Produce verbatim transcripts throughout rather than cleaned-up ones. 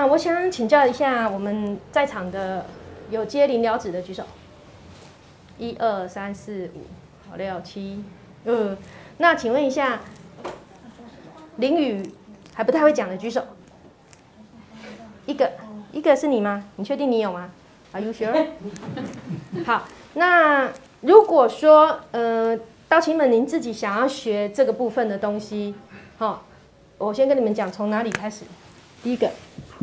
那我想请教一下我们在场的有接临了子的举手。一二三四五，好六七，呃，那请问一下，淋雨还不太会讲的举手。一个，一个是你吗？你确定你有吗 ？Are you sure？ 好，那如果说呃，道亲们您自己想要学这个部分的东西，好、哦，我先跟你们讲从哪里开始。第一个。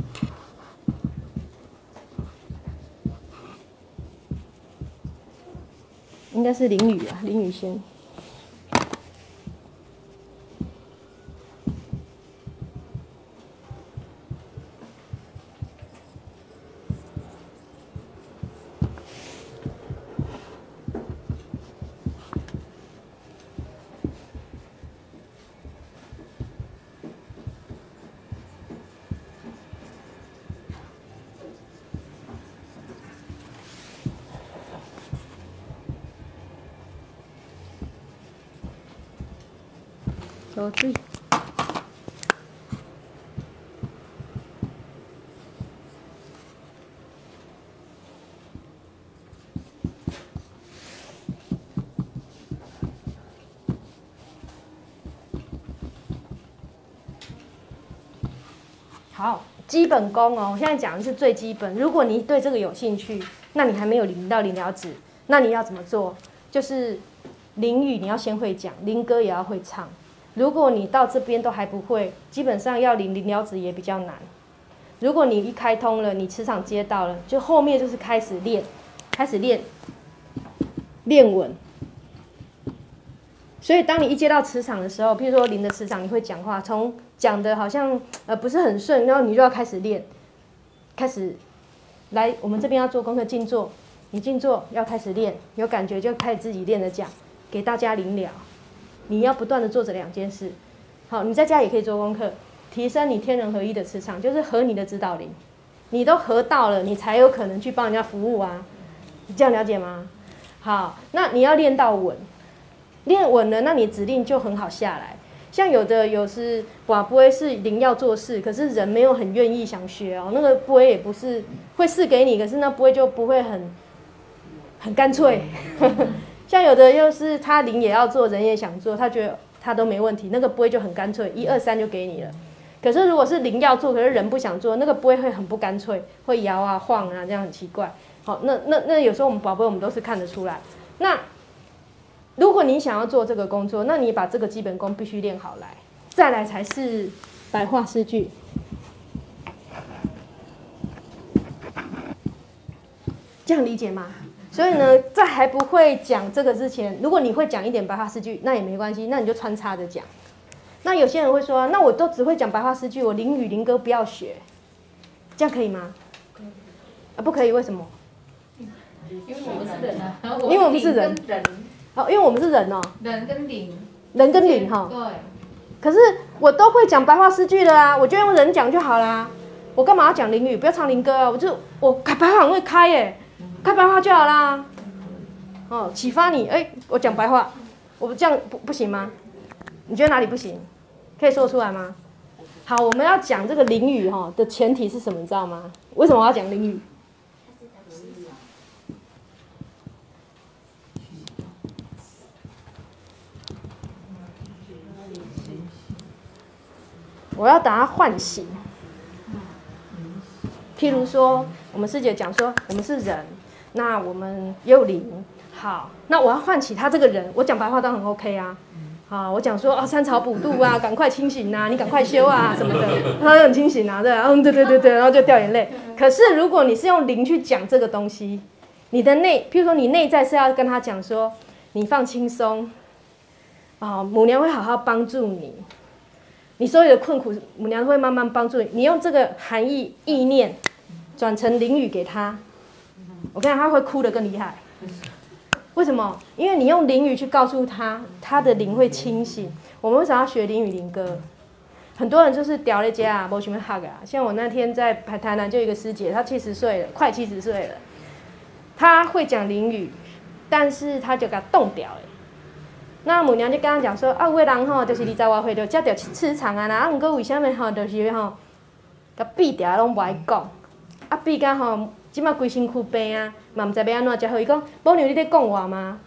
应该是淋雨啊，淋雨先。手机。好，基本功哦，我现在讲的是最基本。如果你对这个有兴趣，那你还没有临到临了子，那你要怎么做？就是淋雨你要先会讲，淋歌也要会唱。如果你到这边都还不会，基本上要临临了子也比较难。如果你一开通了，你磁场接到了，就后面就是开始练，开始练，练稳。所以当你一接到磁场的时候，譬如说临的磁场，你会讲话，从讲的好像呃不是很顺，然后你就要开始练，开始来我们这边要做功课静坐，你静坐要开始练，有感觉就开始自己练着讲，给大家临了。你要不断的做这两件事，好，你在家也可以做功课，提升你天人合一的磁场，就是合你的指导灵，你都合到了，你才有可能去帮人家服务啊，你这样了解吗？好，那你要练到稳，练稳了，那你指令就很好下来。像有的有时寡不会是灵要做事，可是人没有很愿意想学哦，那个不会也不是会试给你，可是那不会就不会很很干脆。像有的又是他灵也要做，人也想做，他觉得他都没问题，那个不会就很干脆，一二三就给你了。可是如果是灵要做，可是人不想做，那个不会会很不干脆，会摇啊晃啊，这样很奇怪。好，那那那有时候我们宝贝我们都是看得出来。那如果你想要做这个工作，那你把这个基本功必须练好来，再来才是白话诗句。这样理解吗？所以呢，在还不会讲这个之前，如果你会讲一点白话诗句，那也没关系，那你就穿插着讲。那有些人会说，那我都只会讲白话诗句，我淋雨淋歌不要学，这样可以吗？啊，不可以，为什么？ 因为我们是人啊， 因为我们是人。 人哦，因为我们是人哦。 人跟灵。 人跟灵哈。 对。 可是我都会讲白话诗句的啊，我就用人讲就好啦。我干嘛要讲淋雨？不要唱灵歌啊！我就我白话很会开耶。开白话就好啦，哦，启发你，哎，我讲白话，我这样不不行吗？你觉得哪里不行？可以说出来吗？好，我们要讲这个淋雨哈的前提是什么？你知道吗？为什么我要讲淋雨？我要把它唤醒。譬如说，我们师姐讲说，我们是人。那我们也有灵，好，那我要唤起他这个人，我讲白话当然很 OK 啊，好，我讲说啊三草补度啊，赶快清醒啊，你赶快修啊什么的，他就很清醒啊，对啊，嗯对对对对，然后就掉眼泪。可是如果你是用灵去讲这个东西，你的内，譬如说你内在是要跟他讲说，你放轻松，啊，母娘会好好帮助你，你所有的困苦，母娘会慢慢帮助你，你用这个含义意念转成灵语给他。我看他会哭得更厉害，为什么？因为你用灵语去告诉他，他的灵会清醒。我们为啥要学灵语灵歌？很多人就是屌在家啊，没什么学啊。像我那天在台南就有一个师姐，她七十岁了，快七十岁了，她会讲灵语，但是她就给她冻掉了。那母娘就跟她讲说，啊，有的人吼就是二十外岁就接到磁场啊，那啊，不过为什么吼就是吼甲闭掉拢无爱讲，啊闭甲吼，即马规身躯病啊，嘛毋知要安怎才好。伊讲，母娘你在讲我吗？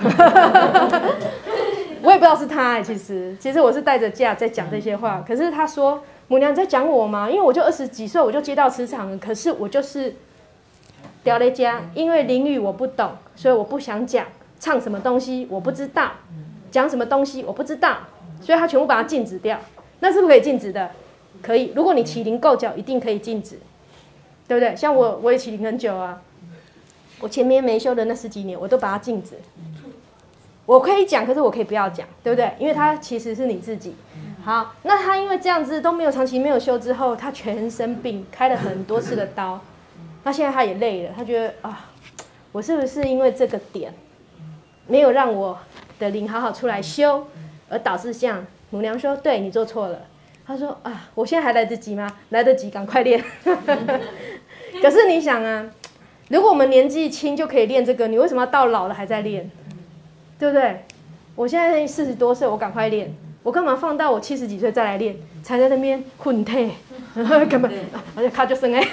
我也不知道是他哎，其实其实我是带着架在讲这些话，可是他说母娘你在讲我吗？因为我就二十几岁我就接到磁场了，可是我就是掉在家，因为淋雨我不懂，所以我不想讲，唱什么东西我不知道，讲什么东西我不知道，所以他全部把它禁止掉。那是不是可以禁止的？可以，如果你起灵够久，一定可以禁止，对不对？像我我也起灵很久啊，我前面没修的那十几年，我都把它禁止。我可以讲，可是我可以不要讲，对不对？因为它其实是你自己。好，那他因为这样子都没有长期没有修之后，他全身病，开了很多次的刀。那现在他也累了，他觉得啊，我是不是因为这个点没有让我的灵好好出来修，而导致这样？母娘说：“对你做错了。”他说：“啊，我现在还来得及吗？来得及，赶快练。”可是你想啊，如果我们年纪轻就可以练这个，你为什么要到老了还在练？对不对？我现在四十多岁，我赶快练，我干嘛放到我七十几岁再来练？才在那边混退，根本而且卡就生哎，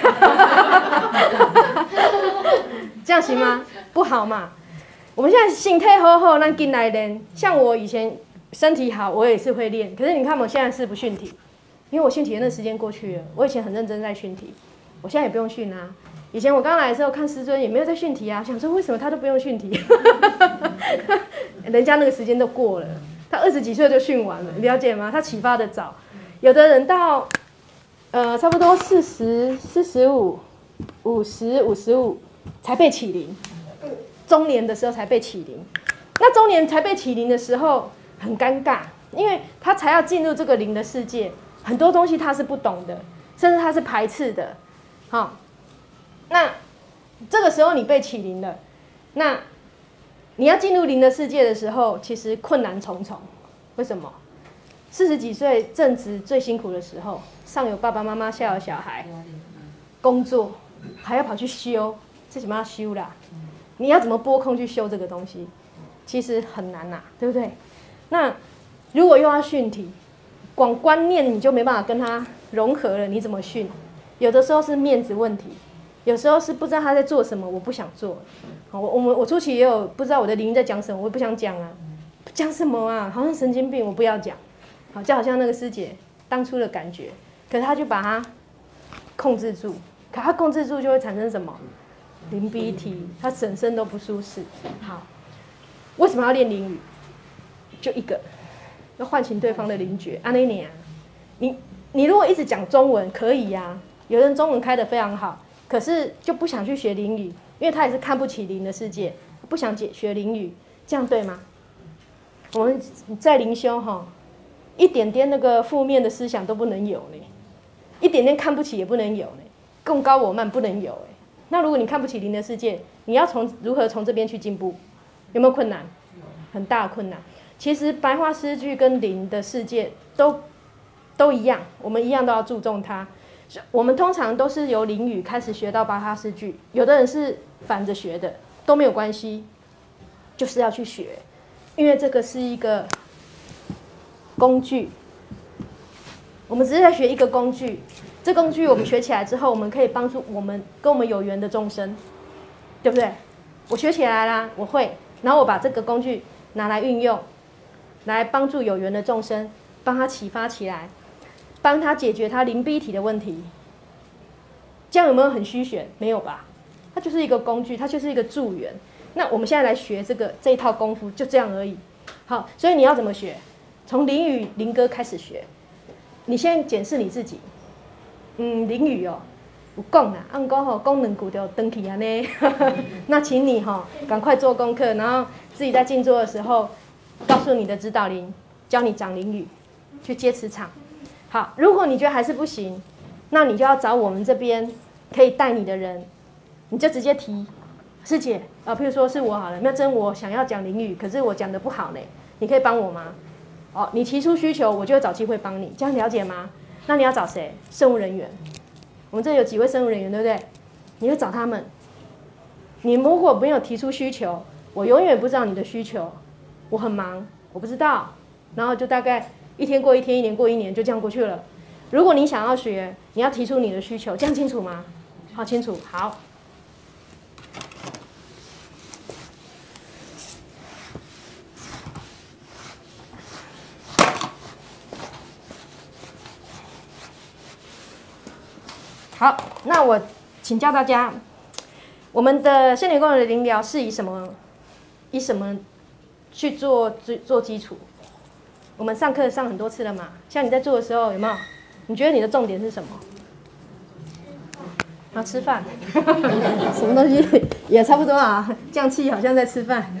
这样行吗？不好嘛。我们现在身体好好，咱进来练。像我以前身体好，我也是会练。可是你看我现在是不训体，因为我训体的那时间过去了。我以前很认真在训体，我现在也不用训啊。以前我刚来的时候看师尊也没有在训题啊，想说为什么他都不用训题，人家那个时间都过了，他二十几岁就训完了，你了解吗？他启发的早，有的人到呃差不多四十、四十五、五十、五十五才被启灵，中年的时候才被启灵。那中年才被启灵的时候很尴尬，因为他才要进入这个灵的世界，很多东西他是不懂的，甚至他是排斥的，好。那这个时候你被启灵了，那你要进入灵的世界的时候，其实困难重重。为什么？四十几岁正值最辛苦的时候，上有爸爸妈妈，下有小孩，工作还要跑去修，这什么要修啦？你要怎么拨空去修这个东西？其实很难呐，对不对？那如果又要训体，光观念你就没办法跟他融合了，你怎么训？有的时候是面子问题。有时候是不知道他在做什么，我不想做。我我们我初期也有不知道我的灵在讲什么，我也不想讲啊，讲什么啊？好像神经病，我不要讲。好，就好像那个师姐当初的感觉，可是他就把它控制住，可他控制住就会产生什么？灵鼻涕，他整身都不舒适。好，为什么要练灵语？就一个，要唤醒对方的灵觉。安内尼啊，你你如果一直讲中文可以呀、啊，有人中文开得非常好。可是就不想去学灵语，因为他也是看不起灵的世界，不想学灵语，这样对吗？我们在灵修哈，一点点那个负面的思想都不能有呢，一点点看不起也不能有呢，更高我慢不能有哎。那如果你看不起灵的世界，你要从如何从这边去进步？有没有困难？很大的困难。其实白话诗句跟灵的世界都都一样，我们一样都要注重它。我们通常都是由灵语开始学到白话诗句，有的人是反着学的，都没有关系，就是要去学，因为这个是一个工具，我们只是在学一个工具，这工具我们学起来之后，我们可以帮助我们跟我们有缘的众生，对不对？我学起来啦，我会，然后我把这个工具拿来运用，来帮助有缘的众生，帮他启发起来。帮他解决他灵逼体的问题，这样有没有很虚玄？没有吧？它就是一个工具，它就是一个助缘。那我们现在来学这个这一套功夫，就这样而已。好，所以你要怎么学？从灵语灵歌开始学。你先检视你自己。嗯，灵语哦，有讲啦，按讲吼，讲两句就登去安尼。那请你哈、哦，赶快做功课，然后自己在静坐的时候，告诉你的指导灵，教你讲灵语，去接磁场。好，如果你觉得还是不行，那你就要找我们这边可以带你的人，你就直接提，师姐，啊，譬如说是我好了，那真我想要讲灵语，可是我讲的不好呢，你可以帮我吗？哦，你提出需求，我就会找机会帮你，这样了解吗？那你要找谁？圣务人员，我们这有几位圣务人员，对不对？你会找他们。你如果没有提出需求，我永远不知道你的需求，我很忙，我不知道，然后就大概。一天过一天，一年过一年，就这样过去了。 如果你想要学，你要提出你的需求，这样清楚吗？好清楚，好。好，那我请教大家，我们的圣灵光的灵疗是以什么以什么去做做基础？我们上课上很多次了嘛，像你在做的时候有没有？你觉得你的重点是什么？啊，吃饭，什么东西也差不多啊，降气好像在吃饭。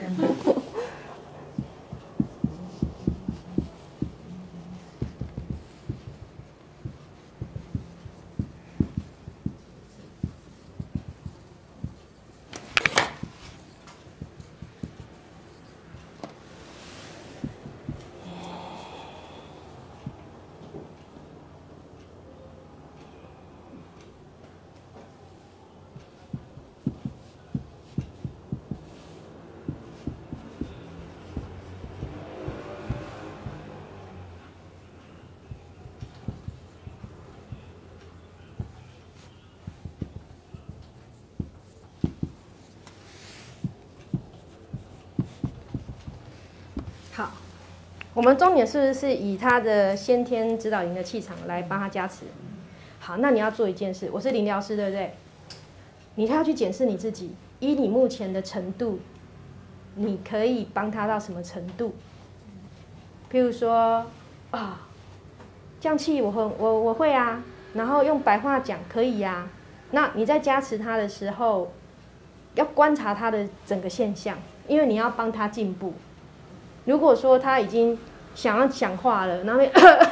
好，我们重点是不是以他的先天指导灵的气场来帮他加持？好，那你要做一件事，我是灵疗师，对不对？你要去检视你自己，以你目前的程度，你可以帮他到什么程度？譬如说啊，降气我会我我会啊，然后用白话讲可以呀、啊。那你在加持他的时候，要观察他的整个现象，因为你要帮他进步。如果说他已经想要讲话了，然后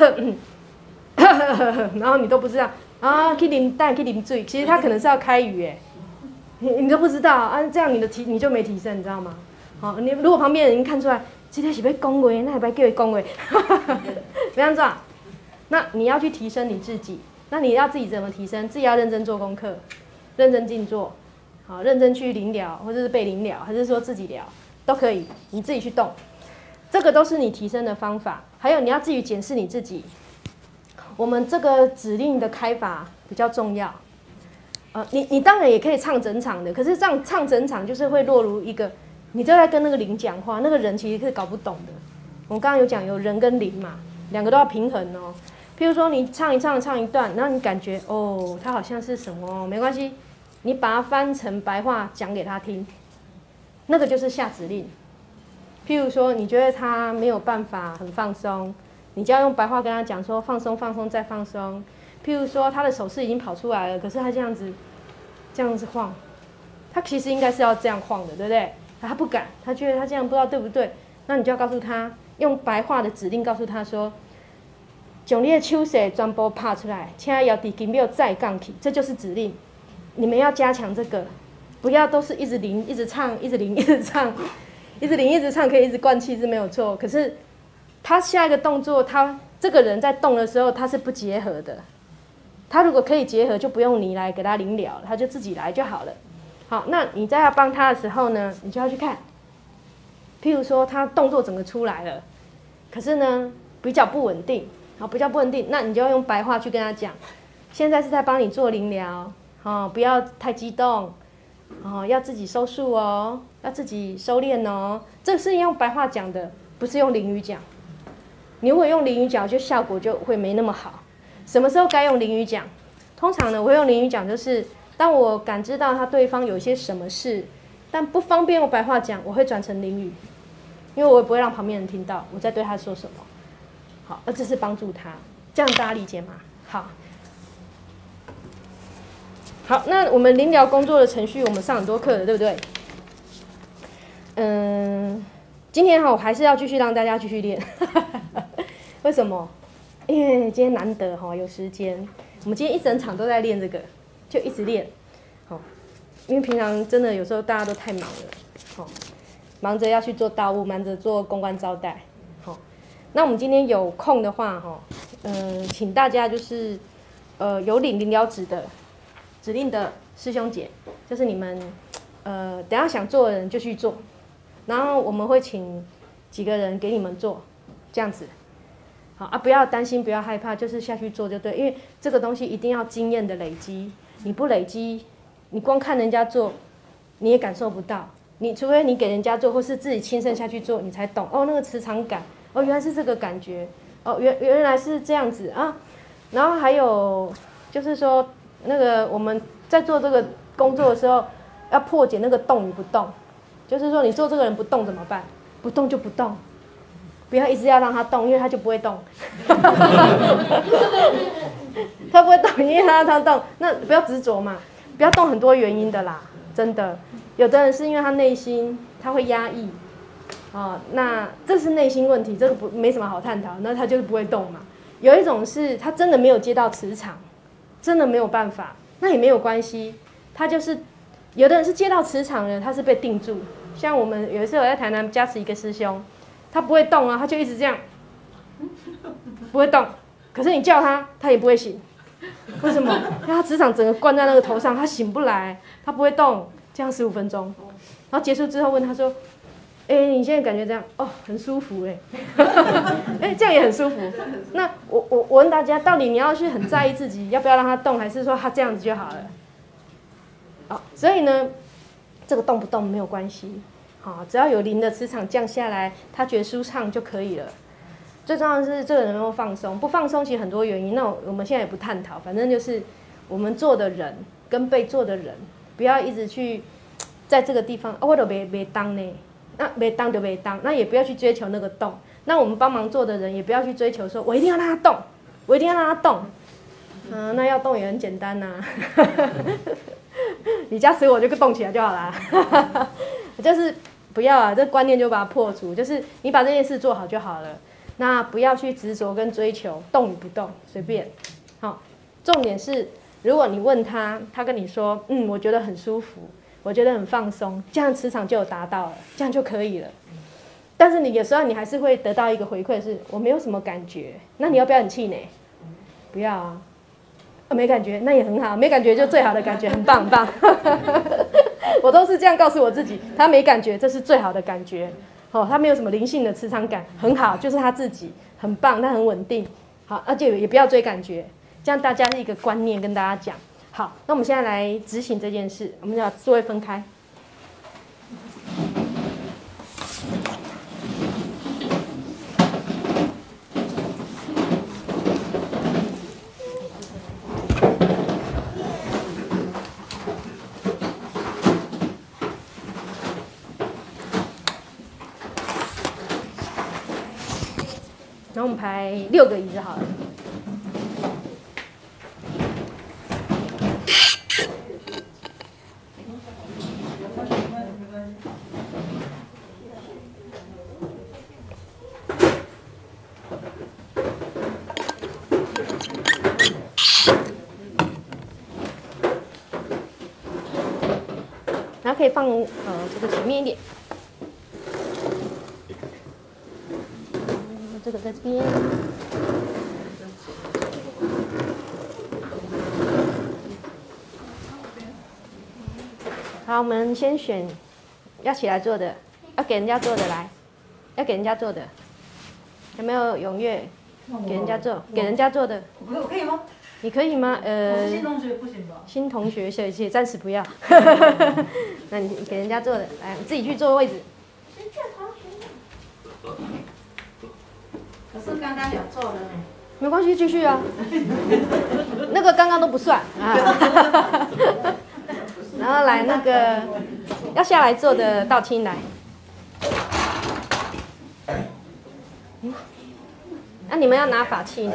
然后你都不知道啊，去啉蛋去啉水，其实他可能是要开语哎，你你都不知道啊，这样你的提你就没提升，你知道吗？好，你如果旁边的人看出来，今天是要讲话，那也不要叫他讲话，这样子啊？那你要去提升你自己，那你要自己怎么提升？自己要认真做功课，认真静坐，好，认真去灵疗，或者是被灵疗，还是说自己疗都可以，你自己去动。这个都是你提升的方法，还有你要自己检视你自己。我们这个指令的开法比较重要。呃，你你当然也可以唱整场的，可是这样唱整场就是会落入一个，你就在跟那个灵讲话，那个人其实是搞不懂的。我们刚刚有讲有人跟灵嘛，两个都要平衡哦。譬如说你唱一唱唱一段，然后你感觉哦，它好像是什么，没关系，你把它翻成白话讲给他听，那个就是下指令。譬如说，你觉得他没有办法很放松，你就要用白话跟他讲说放松、放松再放松。譬如说，他的手势已经跑出来了，可是他这样子，这样子晃，他其实应该是要这样晃的，对不对？他不敢，他觉得他这样不知道对不对，那你就要告诉他，用白话的指令告诉他说，将你的手势全部拍出来，请摇伫金庙再杠起，这就是指令。你们要加强这个，不要都是一直灵、一直唱、一直灵、一直唱。一直灵一直唱可以一直灌气是没有错，可是他下一个动作，他这个人在动的时候他是不结合的。他如果可以结合，就不用你来给他灵疗了，他就自己来就好了。好，那你在要帮他的时候呢，你就要去看，譬如说他动作整个出来了，可是呢比较不稳定，好，比较不稳定，那你就要用白话去跟他讲，现在是在帮你做灵疗，哦，不要太激动。哦，要自己收束哦，要自己收敛哦。这是用白话讲的，不是用灵语讲。你如果用灵语讲，就效果就会没那么好。什么时候该用灵语讲？通常呢，我会用灵语讲，就是当我感知到他对方有一些什么事，但不方便用白话讲，我会转成灵语，因为我也不会让旁边人听到我在对他说什么。好，而这是帮助他，这样大家理解吗？好。好，那我们灵疗工作的程序，我们上很多课了，对不对？嗯，今天哈，我还是要继续让大家继续练。为什么？因为今天难得哈有时间，我们今天一整场都在练这个，就一直练。好，因为平常真的有时候大家都太忙了，好，忙着要去做道务，忙着做公关招待。好，那我们今天有空的话，哈，嗯，请大家就是呃有领灵疗指的。指令的师兄姐，就是你们，呃，等一下想做的人就去做，然后我们会请几个人给你们做，这样子。 好啊，不要担心，不要害怕，就是下去做就对，因为这个东西一定要经验的累积，你不累积，你光看人家做，你也感受不到。你除非你给人家做，或是自己亲身下去做，你才懂哦，那个磁场感，哦，原来是这个感觉，哦，原原来是这样子啊。然后还有就是说，那个我们在做这个工作的时候，要破解那个动与不动，就是说你做这个人不动怎么办？不动就不动。不要一直要让他动，因为他就不会动。他不会动，因为他让他动，那不要执着嘛，不要动很多原因的啦，真的。有的人是因为他内心他会压抑，哦，那这是内心问题，这个不没什么好探讨，那他就是不会动嘛。有一种是他真的没有接到磁场，真的没有办法，那也没有关系，他就是有的人是接到磁场的，他是被定住。像我们有一次我在台南加持一个师兄。他不会动啊，他就一直这样，不会动。可是你叫他，他也不会醒。为什么？因为他磁场整个灌在那个头上，他醒不来，他不会动。这样十五分钟，然后结束之后问他说：“哎、欸，你现在感觉这样？哦，很舒服哎、欸，哎、欸，这样也很舒服。那我我我问大家，到底你要去很在意自己要不要让他动，还是说他这样子就好了？好，所以呢，这个动不动没有关系。”好，只要有灵的磁场降下来，他觉得舒畅就可以了。最重要的是这个人能够放松，不放松其实很多原因，那我们现在也不探讨，反正就是我们做的人跟被做的人，不要一直去在这个地方，哦，我都没没当呢，那没当就没当，那也不要去追求那个动。那我们帮忙做的人也不要去追求说，我一定要让他动，我一定要让他动。嗯、呃，那要动也很简单呐、啊，你加持我就动起来就好啦，就是。不要啊，这观念就把它破除，就是你把这件事做好就好了。那不要去执着跟追求，动与不动随便。好，重点是，如果你问他，他跟你说，嗯，我觉得很舒服，我觉得很放松，这样磁场就有达到了，这样就可以了。但是你有时候你还是会得到一个回馈，是我没有什么感觉，那你要不要很气馁？不要啊，啊没感觉，那也很好，没感觉就最好的感觉，很棒很棒。我都是这样告诉我自己，他没感觉，这是最好的感觉。哦，他没有什么灵性的磁场感，很好，就是他自己很棒，他很稳定。好，而且也不要追感觉，这样大家是一个观念跟大家讲。好，那我们现在来执行这件事，我们要座位分开。然后我们排六个椅子好了。然后可以放呃这个前面一点。这个在这边，好，我们先选要起来做的，要给人家做的来，要给人家做的，有没有踊跃？给人家做，给人家做的。 我可以吗？ 你可以吗？呃， 新同学不行吧？ 新同学小姐暂时不要，那你给人家做的，来，自己去坐位置。 可是刚刚有做了呢。 没关系，继续啊。那个刚刚都不算啊。然后来那个要下来做的道清来。嗯，那、啊、你们要拿法器呢？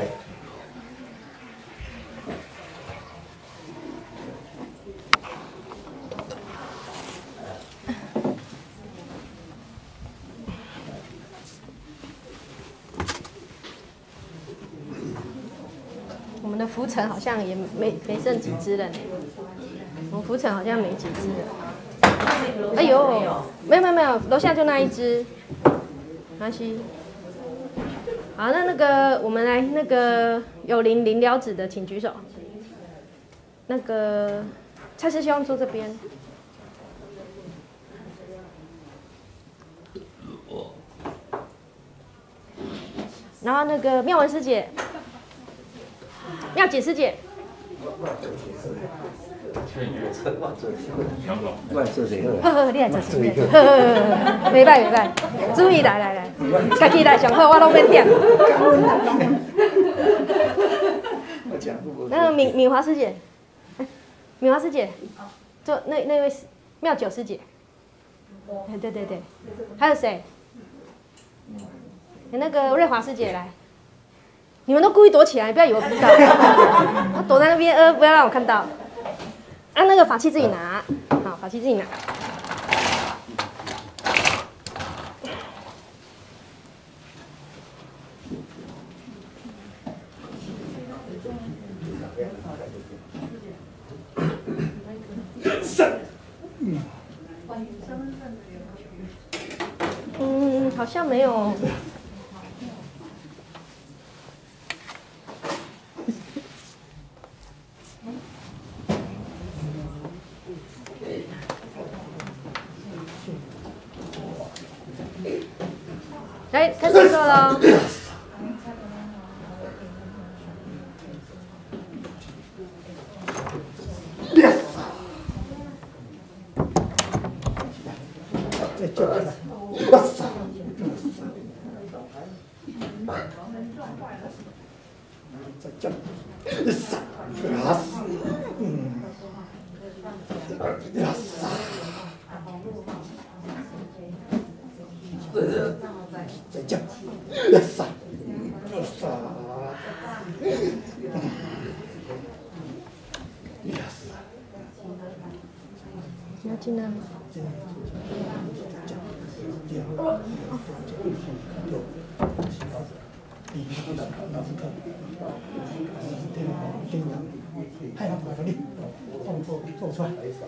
我们的浮尘好像也没没剩几只了呢。我们浮尘好像没几只了。哎呦，没有没有没有，楼下就那一只，没关系。好，那那个我们来那个有灵灵疗子的，请举手。那个蔡师兄坐这边。 然后那个妙文师姐，妙姐师姐。 我做谁好？ 好好，你来做事，好好好，袂歹袂歹，注意来来来，家己来上好，我拢免点。那个敏敏华师姐，敏华师姐，做那那位妙九师姐，对对对对，还有谁？那个瑞华师姐来，你们都故意躲起来，不要以为我不知道，他躲在那边，呃，不要让我看到。啊，那个法器自己拿，好，法器自己拿。嗯，好像没有。来，开始做喽。 再叫来，再叫，呀死，嗯，呀死。再讲，呀撒，呀撒，呀撒， 你要进来吗？ 太阳把力，动作做出来。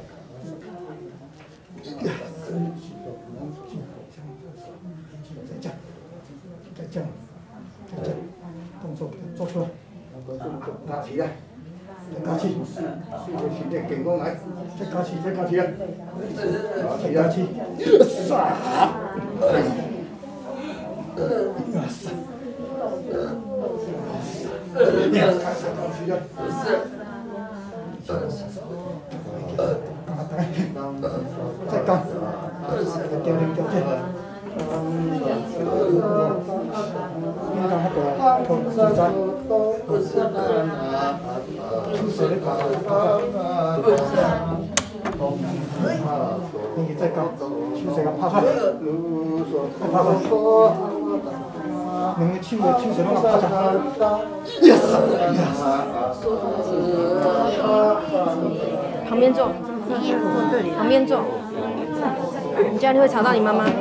再讲，再讲，再讲，动作做出来，加起来，再加起，训练健康来，再加起，再加起来，再加起，杀，哇塞，你看看上去了，再干，掉零掉线。应该那个从现在，出手的卡，你再搞，出手个拍出，拍出，两个手的出手拢拍出，yes yes。 旁边坐，旁边坐。你这样会吵到你妈妈。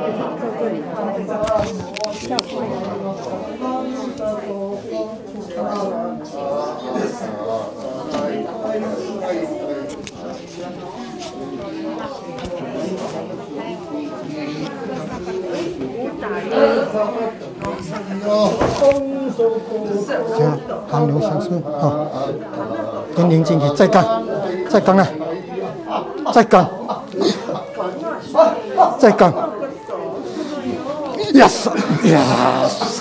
行，航流相顺哦，跟林进去再干，再干来，再干。再干 ，yes yes，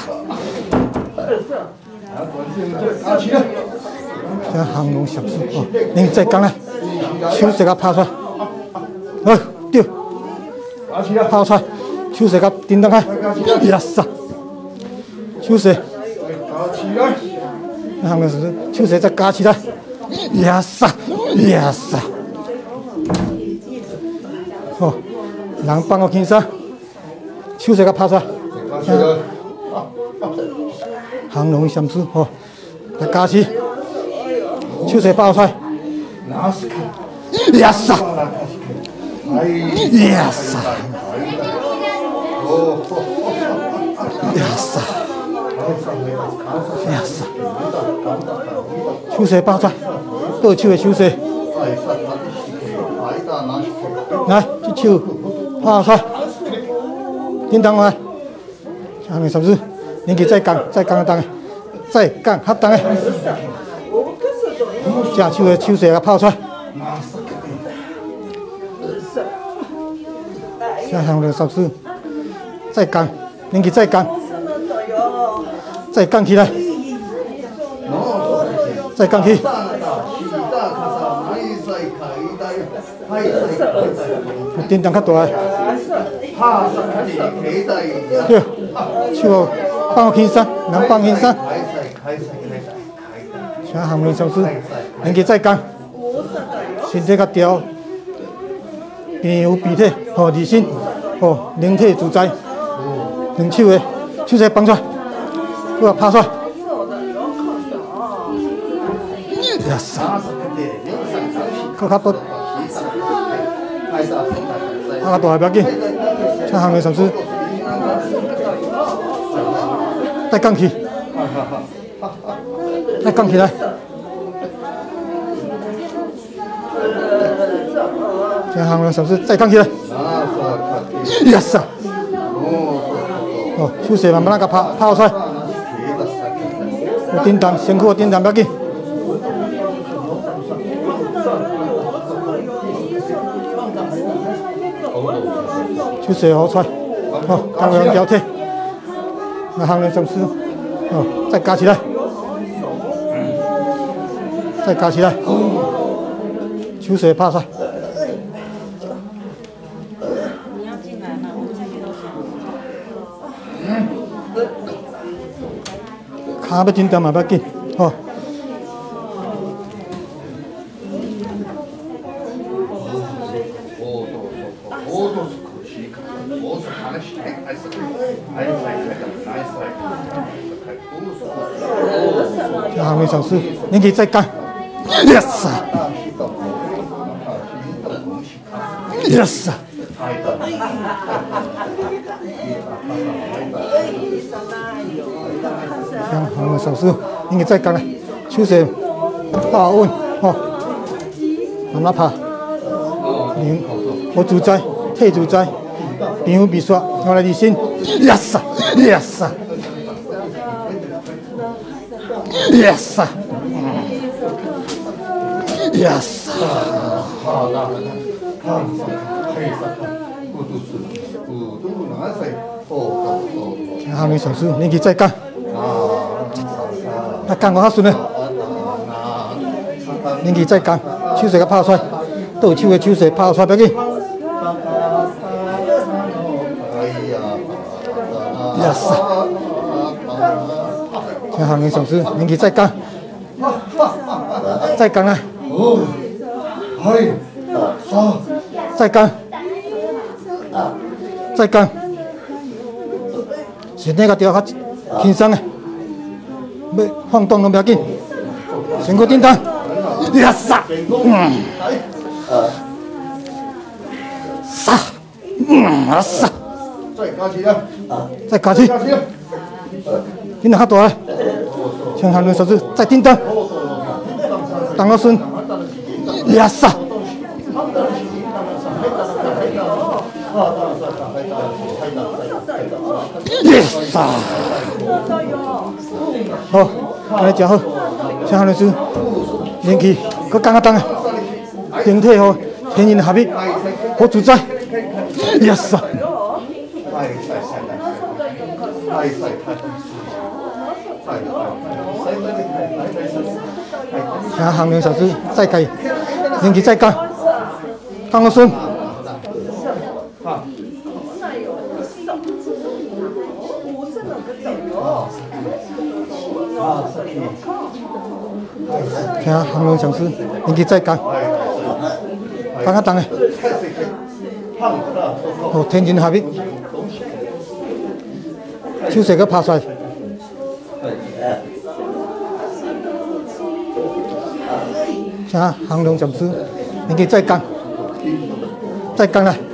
这航龙小树哦，你再干来，手这个拍出来，好对，拍出来，手这个叮当开 ，yes， 手这，航龙是手这再加起来 ，yes yes， 哦。人放个轻松，手势甲拍出来，航龙相似吼，再加起，手势爆出来，yes yes yes yes， 手势爆出来，倒手的手势，来，这手。拍出来，叮当来，下面什么事？你给再干，再干一档，再干合档的，下手的手势给拍出来，下项的什么事？再干，你给再干， 再杠起来，再杠起。叮当较大个，对，手放轻松，能放轻松。请行练上师，连续再杠，身体较调，平有鼻体，吼自信，吼灵体自在，两手个手势放出来，搁拍出来。呀塞，搁较多。啊，大不要紧，请行练上师，再杠起，再杠起来，请行练上师再杠起来，呀塞，哦，手势慢慢甲拍拍出来，有震动，身躯有震动不要紧。手势好出来，好，刚刚交替，那行练上师，哦，再加起来，再加起来，手势拍出来。 你要进来吗？我们这边都行。 骹要震动嘛，不要紧，好。这行练上师，你可以再干 ，yes，yes， 这行练上师，你可以再干了，手势把稳，吼，慢慢拍，灵，我自在，体自在。平有微刷，我来自信 ，yes yes yes yes。听行练上师，你去再讲，再讲我较顺嘞。你去再讲，手势甲拍出来，倒手的手势拍出来，不要紧。yes， 听行练上师，你去再讲，再讲啊！再讲，再讲，身体甲调较轻松诶，要放动拢不要紧，身躯震动，呀杀，嗯，杀，嗯啊杀，再加起来，再加起，震动较大诶，听行练上师再震动，动到顺，呀杀。yes， 好，安尼真好，请行练师练气，搁降较重啊，身体吼天人合一，好自在 ，yes。请行练上师再加练气再降，降到顺。听行练上师，练气再降，降较重诶，哦，天人合一，手势搁拍出来。请行练上师，练气再降，再降来，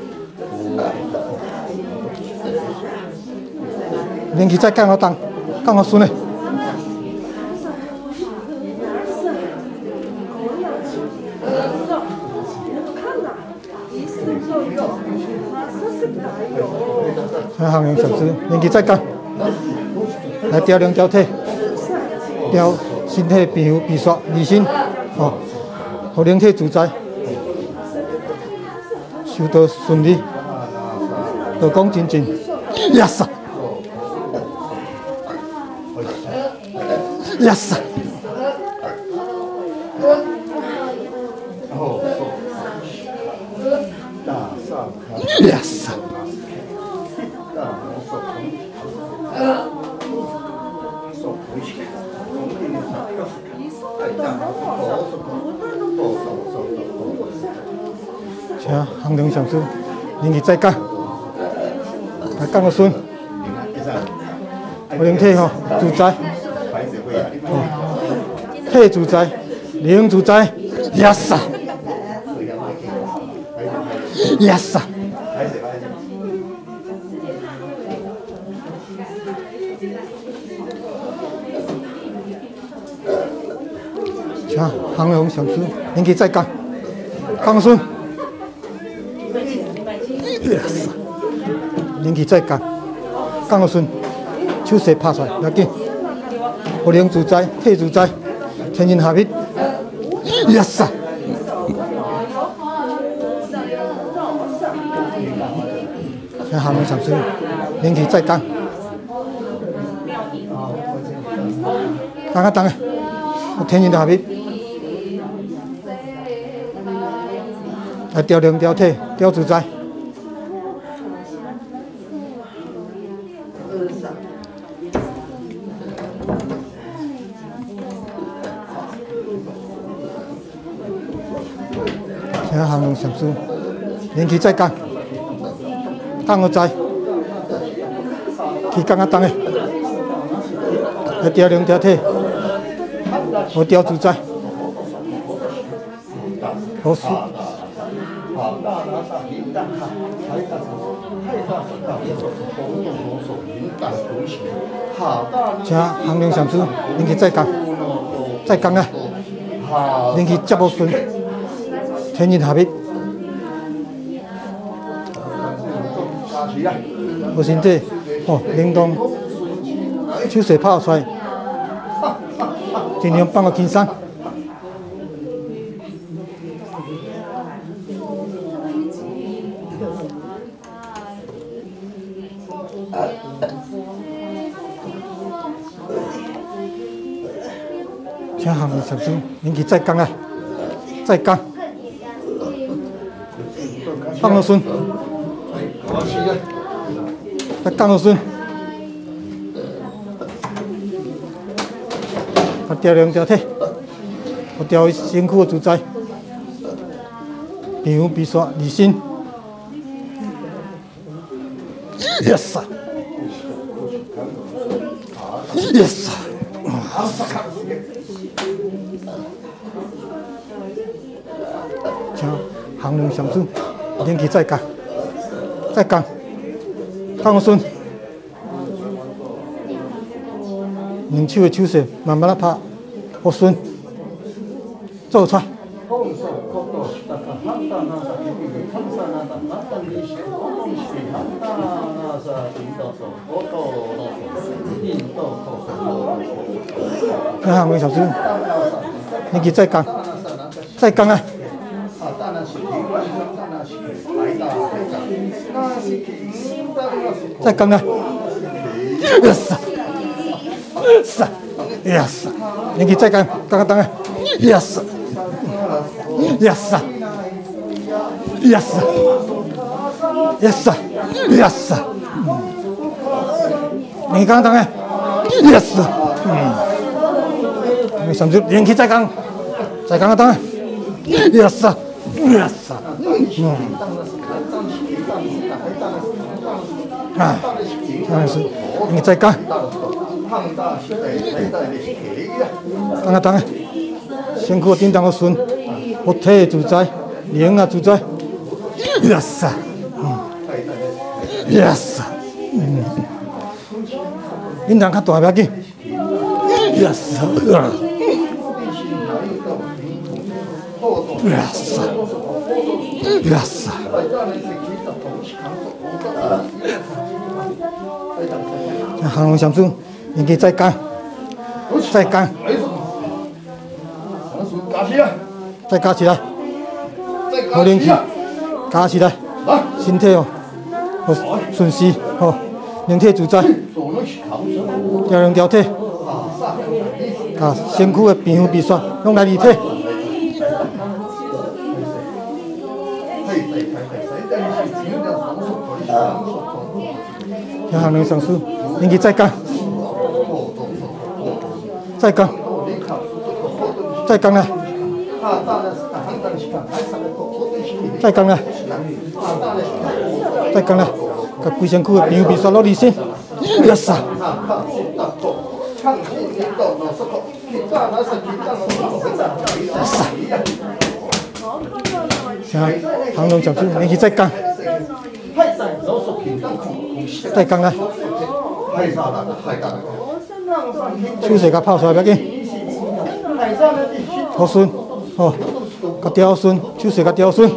练气再降好重，降好顺诶。请行练上师，练气再降，来调量调体，调身体平衡、平刷、离心，哦，互灵体自在，修道顺利，道光清净，yes。 压死。 哦，大上压死。 大手捧，手捧起，捧起来，哎，大手手捧，手手手手。 请行龙上师，您去再讲，来讲个顺，我灵体吼自在，哦，体自在，灵自在，压死，压死。请行龙上师，您去再讲，讲个顺。Yes. 灵气再降，降个顺，手势拍出来，要紧。互灵自在，体自在，天人合一。Yes. 像下面上师，灵气再降，降啊降啊，天人合一。来调灵调体调自在。请行龙上师，灵气再降，降个在，去降啊降的，来调灵调体，好调自在，好事。请行龙上师，灵气再降，再降啊，灵气接无顺。天人合一，好身体，哦，灵动，手势拍出来，尽量放个轻松。请行龙上师，灵气再降啊，再降。放个顺，再降个顺，啊调灵调体，我调身躯的自在，皮肤皮刷二心 ，yes，yes，请行龙上师。灵气再降，再降，降个顺，两手的手势慢慢啊拍，好顺，做出来。看行龙上师，灵气再降，再降啊！再降啊 ！Yes，yes，灵气再降，降啊降啊 ！Yes，yes，yes，yes，yes，灵气降啊降啊 ！Yes， 嗯，上师灵气再降，再降啊降啊 ！Yes，yes， 嗯。啊，那是你再干，干啊干啊，身躯叮当个顺，我体自在，灵啊自在 ，yes， 嗯 ，yes， 嗯，叮当较大袂紧 ，yes，yes，yes。行龙上师，你可以再干，再干，再加起来，好灵气，加起来，身体哦，好顺势，好灵体自在，调灵调体， 啊，身躯的皮肤皮屑拢来离体。听行人上师，您去再讲，再讲，再讲啦，再讲啦，再讲啦，甲规身躯的皮肤皮屑落离身，呀啥？听行人上师，您去再讲。再讲啦，手势甲泡出来不要紧，好顺，哦，甲调顺，手势甲调顺。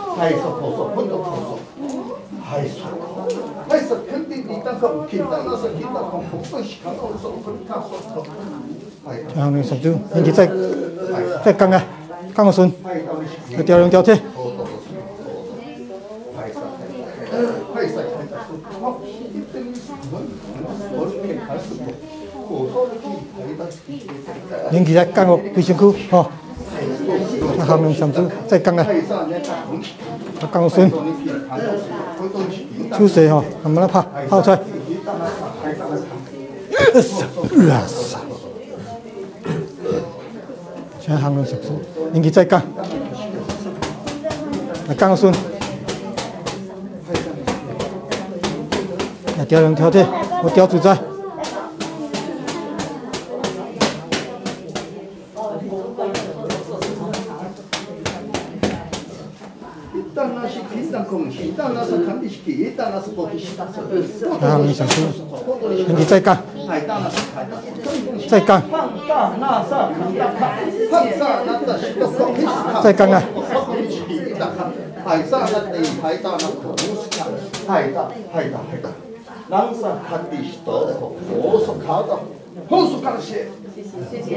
啊，你上周你去再再讲啊，讲个顺，要调用调体。您起来讲个规身躯，吼，啊，行人上师再讲啊，啊，讲个顺，手势吼，慢慢拍拍出来，啊啥，现在行人上师，您起再讲，啊，讲个顺。调用调体，我调自在。啊，你上师，你再讲，再讲，再讲啊！langsa hati stop, oso kada, oso kada she. 谢谢。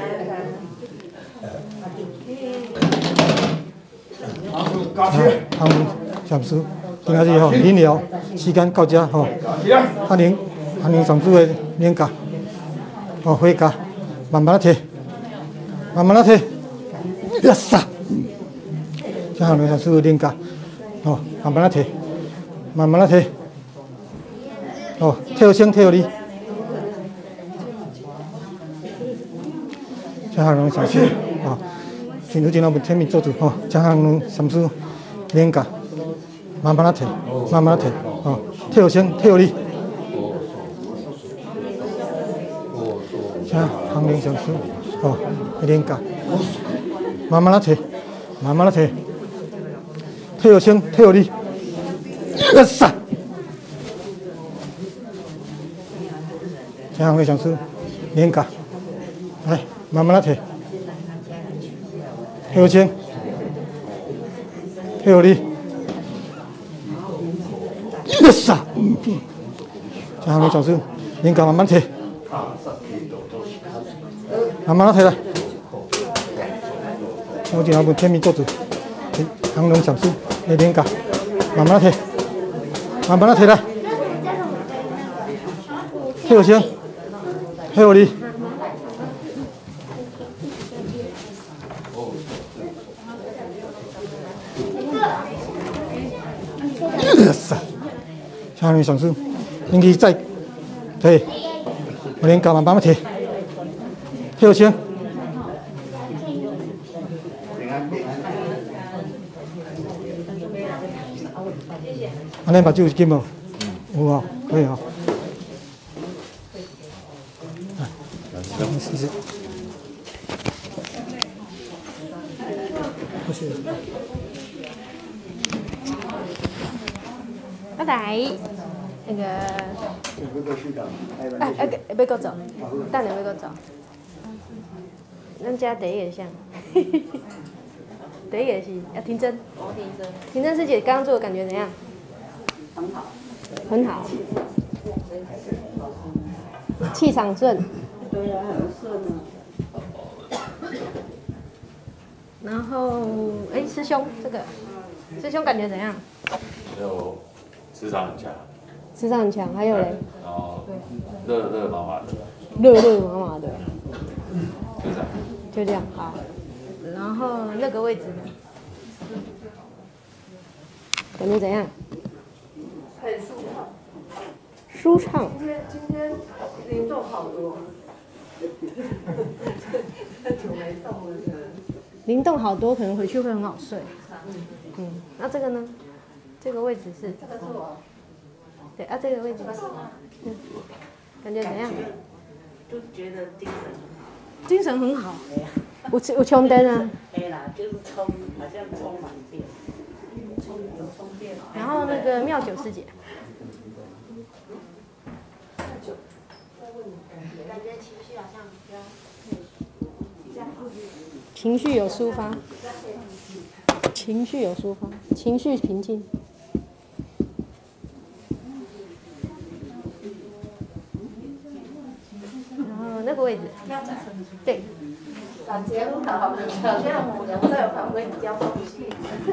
好，上师，今仔日吼，理疗时间到这吼，阿宁阿宁上师的练家，哦，回家慢慢提，慢慢提，呀撒，这阿宁上师的练家，哦，慢慢提，慢慢提。 哦，跳升跳离，江汉龙上师，哦，进入进入天命做主，哦，江汉龙上师练家，慢慢提，慢慢提，哦，跳升跳离，江汉龙上师，哦，练家，慢慢提，慢慢提，跳升跳离，呀撒。 江汉会上师练家，来慢慢来提，跳轻，跳力，呀撒！江汉会上师练家慢慢提，慢慢来提来。我今天本天命做主，江龙上师来练家，慢慢来提，慢慢来提来，跳轻。 还有你，是，下面上师，应该再提，我连搞慢慢提，跳先，安尼把酒敬无？有啊，可以啊。 谢谢。不是。 阿来，那个，哎哎，要搁走，等下要搁走。咱家第一个像，第一个是要婷真。哦，婷真。婷真师姐刚刚做的感觉怎样？很好。很好。气场顺。 对呀、啊，很顺啊。然后，哎，师兄，这个，师兄感觉怎样？ 就磁场很强。 磁场很强，还有嘞。 然后热热麻麻的。 热热麻麻的。 就这样。 就这样好。然后那个位置呢？感觉怎样？ 很舒畅。 舒畅。 今天今天灵动好多。很久没动了。 灵动好多，可能回去会很好睡。嗯，那这个呢？这个位置是？ 这个是我。 对啊，这个位置。嗯，感觉怎样？ 就觉得精神精神很好。有有充电啊。 对啦，就是充，好像充满电，充有充电。 然后那个妙九师姐。 感觉情绪好像比较情绪有抒发，情绪有抒发，情绪平静。然后那个位置，对。 感觉很好，好像母娘在我旁边教东西。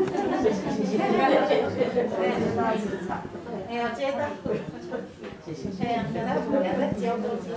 哎呀，接的。哎呀，原来母娘在教东西。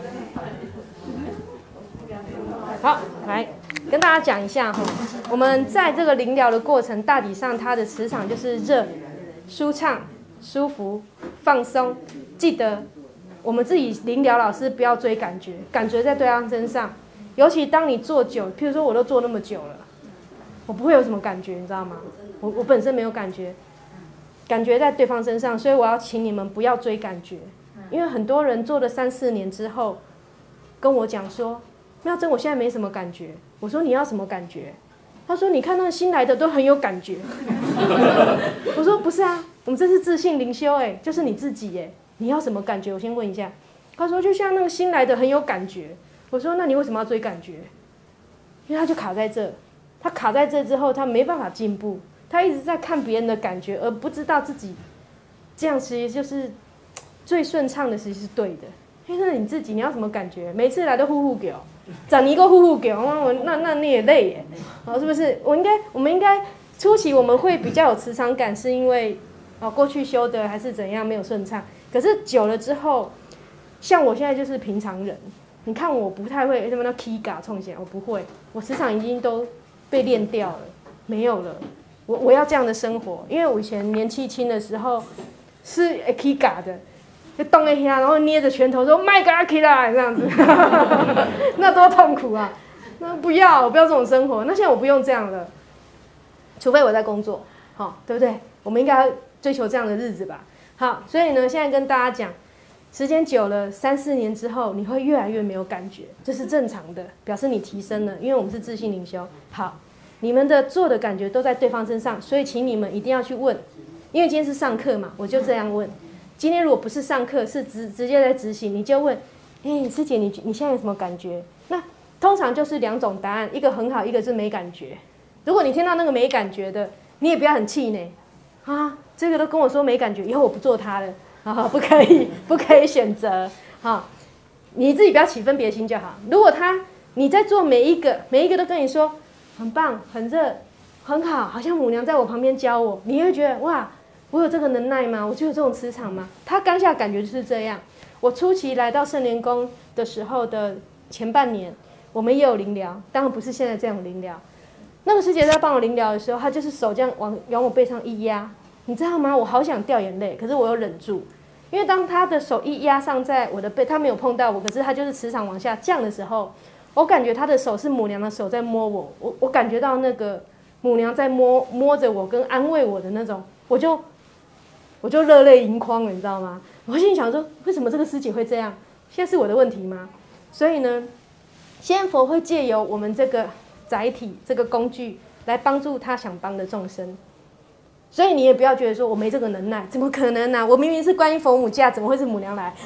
好，来跟大家讲一下哈，我们在这个灵疗的过程，大体上它的磁场就是热、舒畅、舒服、放松。记得我们自己灵疗老师不要追感觉，感觉在对方身上。尤其当你做久，譬如说我都做那么久了，我不会有什么感觉，你知道吗？我我本身没有感觉，感觉在对方身上，所以我要请你们不要追感觉，因为很多人做了三四年之后，跟我讲说，妙珍，我现在没什么感觉。我说你要什么感觉？他说你看那个新来的都很有感觉。我说不是啊，我们这是自信灵修哎，就是你自己哎，你要什么感觉？我先问一下。他说就像那个新来的很有感觉。我说那你为什么要追感觉？因为他就卡在这，他卡在这之后，他没办法进步，他一直在看别人的感觉，而不知道自己这样其实就是最顺畅的，其实是对的。因为那你自己你要什么感觉？每次来都呼呼给我，长一个呼呼给我，那那你也累耶，哦，是不是？我应该，我们应该初期我们会比较有磁场感，是因为哦过去修的还是怎样没有顺畅，可是久了之后，像我现在就是平常人。你看我不太会什么叫 key 嘎冲起来，我不会，我磁场已经都被练掉了，没有了。我我要这样的生活，因为我以前年纪轻的时候是 key 嘎的，就动一下，然后捏着拳头说麦嘎起来这样子，那多痛苦啊！那不要，我不要这种生活。那现在我不用这样了，除非我在工作，好，对不对？我们应该追求这样的日子吧。好，所以呢，现在跟大家讲。时间久了，三四年之后，你会越来越没有感觉，这是正常的，表示你提升了，因为我们是自信灵修。好，你们的做的感觉都在对方身上，所以请你们一定要去问，因为今天是上课嘛，我就这样问。今天如果不是上课，是直直接在执行，你就问，哎，师姐，你你现在有什么感觉？那通常就是两种答案，一个很好，一个是没感觉。如果你听到那个没感觉的，你也不要很气馁，啊，这个都跟我说没感觉，以后我不做它了。啊，不可以，不可以选择。哈，你自己不要起分别心就好。如果他你在做每一个，每一个都跟你说很棒、很热、很好，好像母娘在我旁边教我，你会觉得哇，我有这个能耐吗？我就有这种磁场吗？他当下感觉就是这样。我初期来到圣莲宫的时候的前半年，我们也有灵疗，当然不是现在这种灵疗。那个师姐在帮我灵疗的时候，她就是手这样往往我背上一压。你知道吗？我好想掉眼泪，可是我又忍住，因为当他的手一压上在我的背，他没有碰到我，可是他就是磁场往下降的时候，我感觉他的手是母娘的手在摸我，我我感觉到那个母娘在摸摸着我跟安慰我的那种，我就我就热泪盈眶了，你知道吗？我心里想说，为什么这个师姐会这样？现在是我的问题吗？所以呢，仙佛会借由我们这个载体这个工具来帮助他想帮的众生。所以你也不要觉得说我没这个能耐，怎么可能呢、啊？我明明是观音佛母驾，怎么会是母娘来？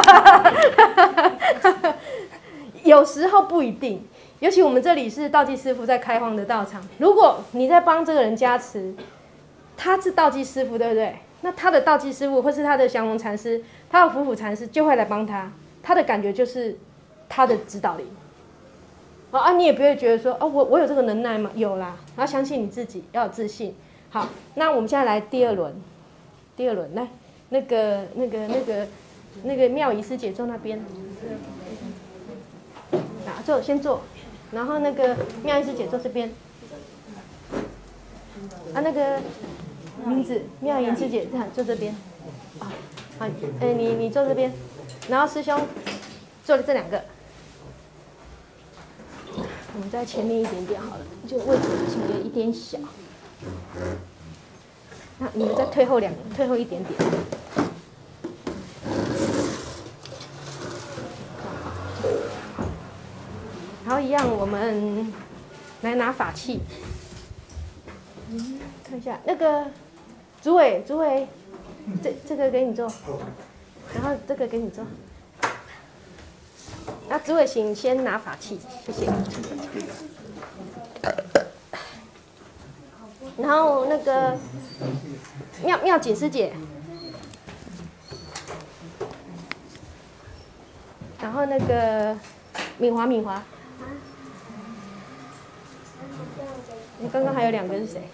有时候不一定，尤其我们这里是道济师父在开荒的道场，如果你在帮这个人加持，他是道济师父，对不对？那他的道济师父或是他的降龙禅师，他的伏虎禅师就会来帮他，他的感觉就是他的指导灵。啊，你也不会觉得说，哦，我我有这个能耐吗？有啦，然后相信你自己，要有自信。好，那我们现在来第二轮，第二轮来，那个、那个、那个、那个妙仪师姐坐那边，啊，坐，先坐。 然后那个妙音师姐坐这边，啊，那个名字妙音师姐坐这边，啊，好，哎，你你坐这边，然后师兄坐这两个，我们在前面一点点好了，就位置好像有一点小，那你们再退后两，退后一点点。然后一样，我们来拿法器。看一下那个主委，主委，这这个给你做，然后这个给你做。那主委，请先拿法器，谢谢。然后那个妙妙锦师姐，然后那个敏华敏华。你刚刚还有两个是谁？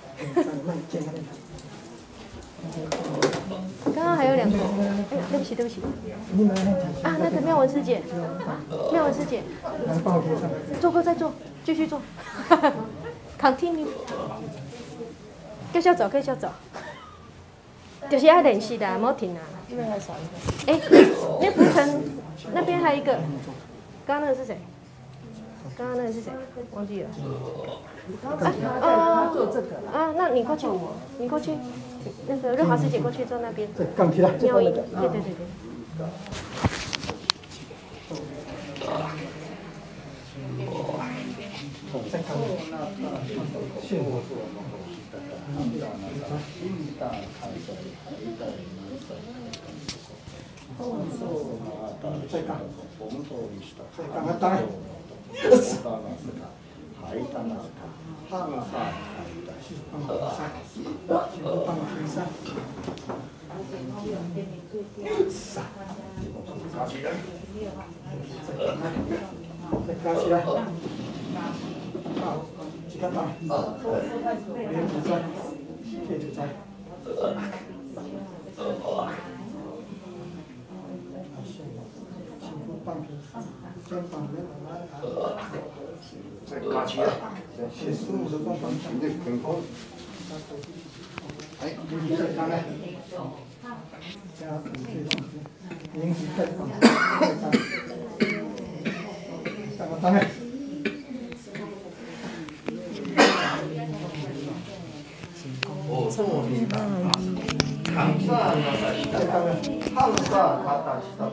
刚刚还有两个，哎呀，对不起对不起。啊，那个妙文师姐，妙文师姐，做过再做，继续做。Continue， 继续走，继续走。就是要练习的，莫停啊。哎，那浮尘那边还有一个，刚刚那个是谁？刚刚那个是谁？忘记了。啊哦啊，那你过去，你过去，那个瑞华师姐过去坐那边。 杠起来。 妙音，对对对对。 再杠。谢我。再杠。再杠，再杠。再加起来，好，时间到，连主摘，谢主摘。辛苦半瓶，肩膀没拿来。再加起来，先十五分钟，现在更高。哎，你再上来。加补血上去，引起再放，再上。上个上来。哦，这么厉害啊！항상 항상 갖다 시다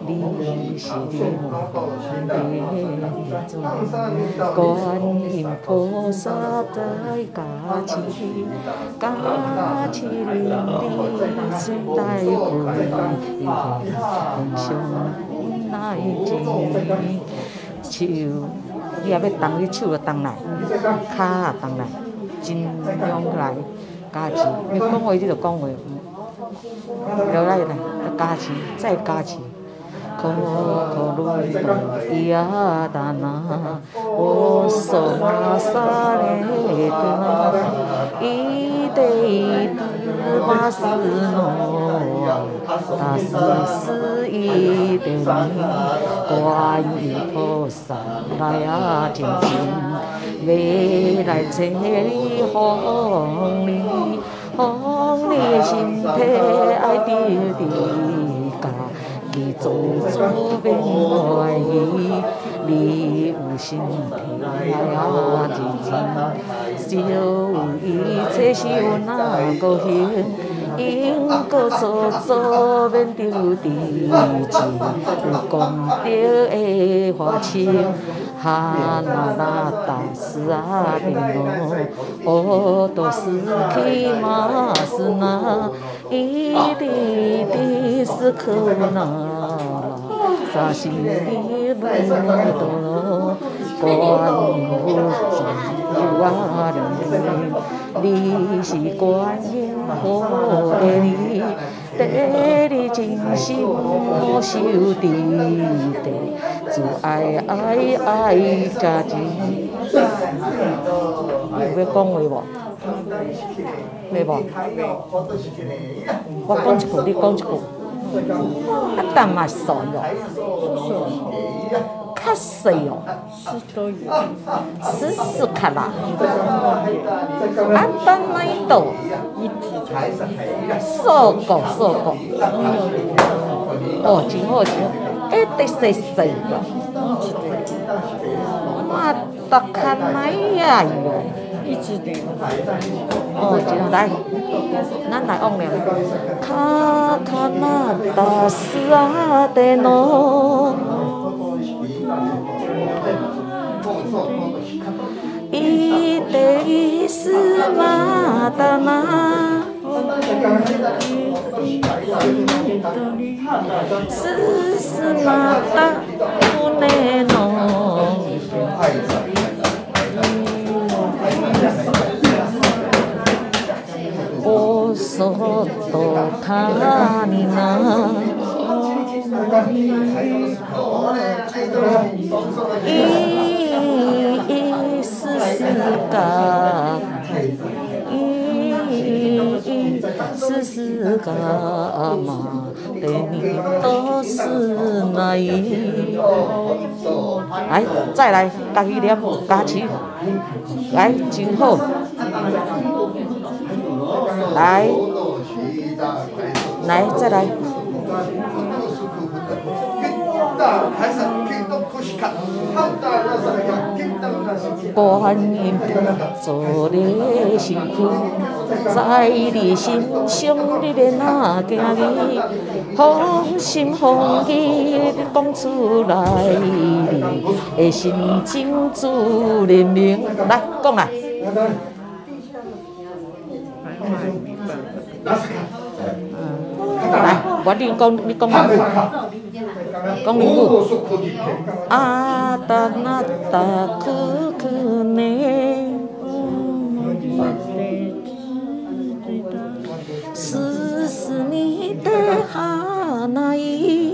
觀菩薩大加持，加持令你心大歸，平常乃至手，你也要動，你手就動來，腳也動來，盡量來加持。你講話你就講話。留來來，加持，再加持。可可魯多呀達那，我娑瑪薩列多，伊得伊巴斯諾，達斯斯伊得尼，觀音菩薩來呀精進，未來這裡紅利。紅你心體愛着你家己做主變懷疑，你有心體愛啊真真，小一切是有哪個行，因果所做免着地錢，有功德的花情。哈那那达斯阿毗罗，哦多斯基玛斯那，伊地地斯科那拉，萨西里布多，观音菩萨里，你是观音菩萨里。得你真心我修地地，自愛愛愛家己。你有要講話無？袂無？我講一句，你講一句。啊，等嘛算咯。 较细哦，丝丝卡啦，啊，等来到，瘦过瘦过，哦，真好真好，哎，得细细哦，啊，大看来呀哟，一直的，哦，真好来，咱来往了，卡卡那达斯阿德诺。伊得伊斯马达那，斯斯马达乌内诺，我所多卡尼那。伊斯斯嘎，伊斯斯嘎嘛，得你都是那伊。来，再来，家己念，加起，来，真好。来，来，再来。观音菩萨的辛苦，在你心上你要哪行去？放心放意你讲出来，你的心情自然明。来，讲来。来，我你讲，你讲两句，讲两句。阿达那达可可呢，是是你的哈那伊，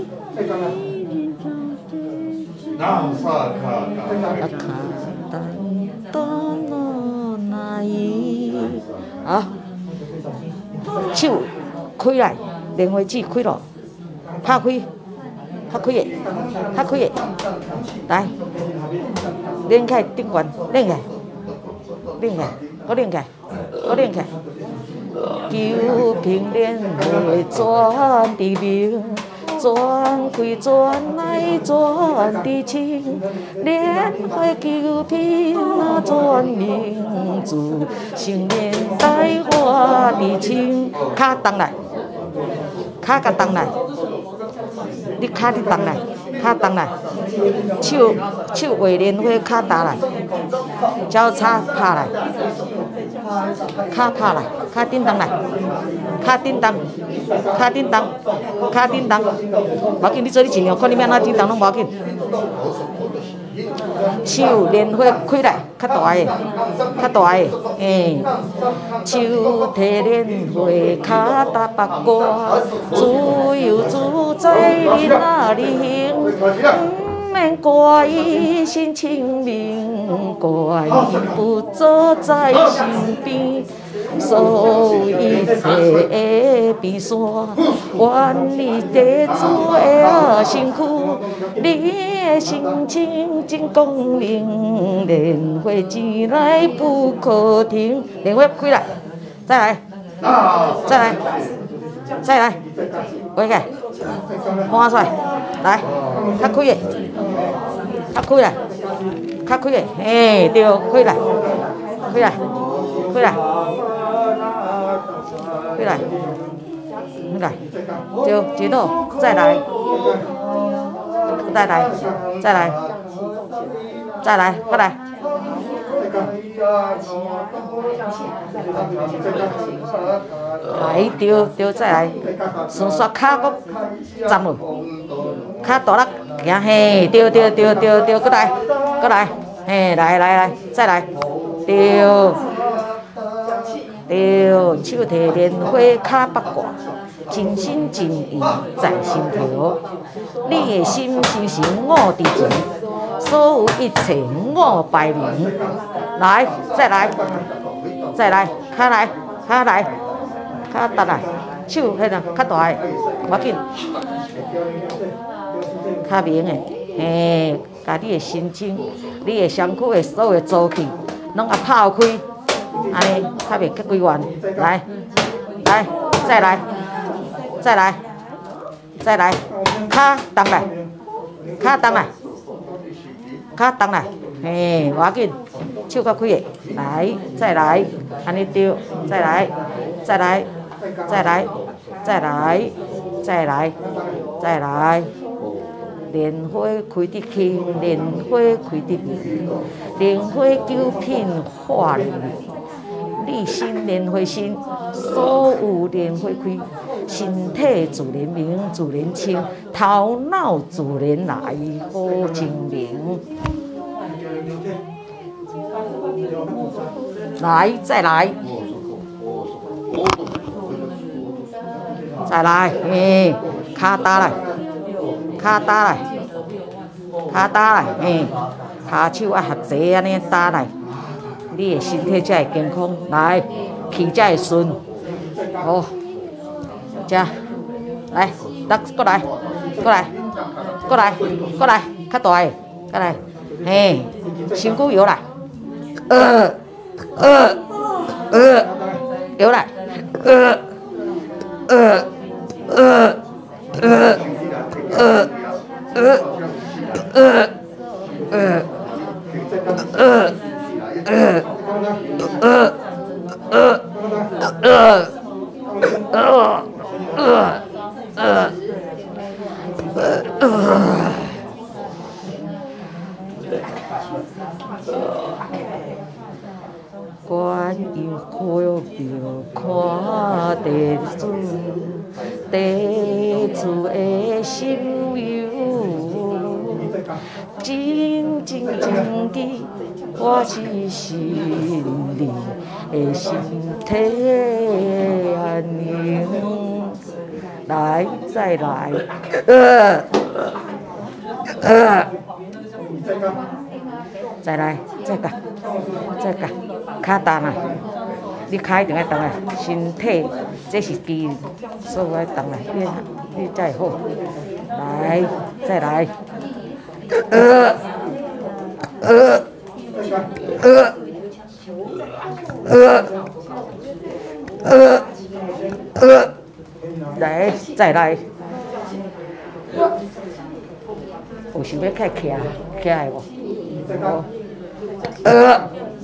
阿卡达达那那伊，啊，手开来。莲花指开咯，拍开，拍开个，拍开个，来，练起来顶悬，练起来，练起来，我练起来，我练起来。九品莲花转地明，转开转来转地清，莲花九品啊转明珠，成年带花地清，卡动来。脚甲动来，你脚你动来，脚动来，手手画莲花，脚打来，脚叉拍来，脚拍来，脚叮当来，脚叮当，脚叮当，脚叮当，无要紧，你做你尽量，看你要哪叮当拢无要紧。手莲花开来，较大个，较大个，诶。手提莲花，脚踏八卦，自由自在你哪里行？唔免怪伊心清明，怪伊不坐在身边。所以一切的变线，愿你地主的辛苦，你的心情真光明，莲花钱来不可停。莲花开来，再来，再来，再来，回来，换出来，来，较开个，较开来，较开个，嘿，对，开来，开来，开来。回来，回来，就接到，再来，再来，再来，再来，过来。来，对对，再来，顺续脚搁站落，脚大力行，嘿，对对对对对，过来，过来，嘿，来来来，再来，对。对，手提莲花脚八卦，真心真意在心头。你的心是是我的钱，所有一切我拜明。来，再来，再来，脚来，脚来，脚搭来，手迄个较大个，无要紧，较明的， 嘿，甲你的神经、你的身躯的所有脏器，拢啊泡开，安尼较袂结规完。来，来，再来，再来，再来，骹动来，骹动来，骹动来，嘿，无要紧，手较开的，来，再来，安尼对，再来，再来，再来，再来，再来，再来。莲花开得轻，莲花开得明，莲花九品化莲，立心莲花心，所有莲花开，身体自然明，自然清，头脑自然来，好精明。来，再来，再来，嘿，骹打来。骹打来，骹打来，嘿，骹手啊合齐安尼打来，你的身体才会健康，来，气才会顺，好，遮，来，得过来，过来，过来，过来，较大个，过来，嘿，身躯摇来，呃，呃，呃，摇来，呃，呃，呃，呃。呃呃呃呃呃呃呃呃呃呃呃呃观音可庙看地主，地主的心有，真真真记我是心里的身体安宁。来，再来，呃呃，再来，再干，再干。骹动啊，你骹一定要动啊，身体这是肌肉，所以要动来，你你才会好。来，再来，呃呃呃呃呃呃，来，再来。有想要开徛起来无？好，呃。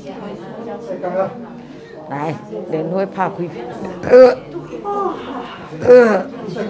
来，莲花拍开，呃，呃，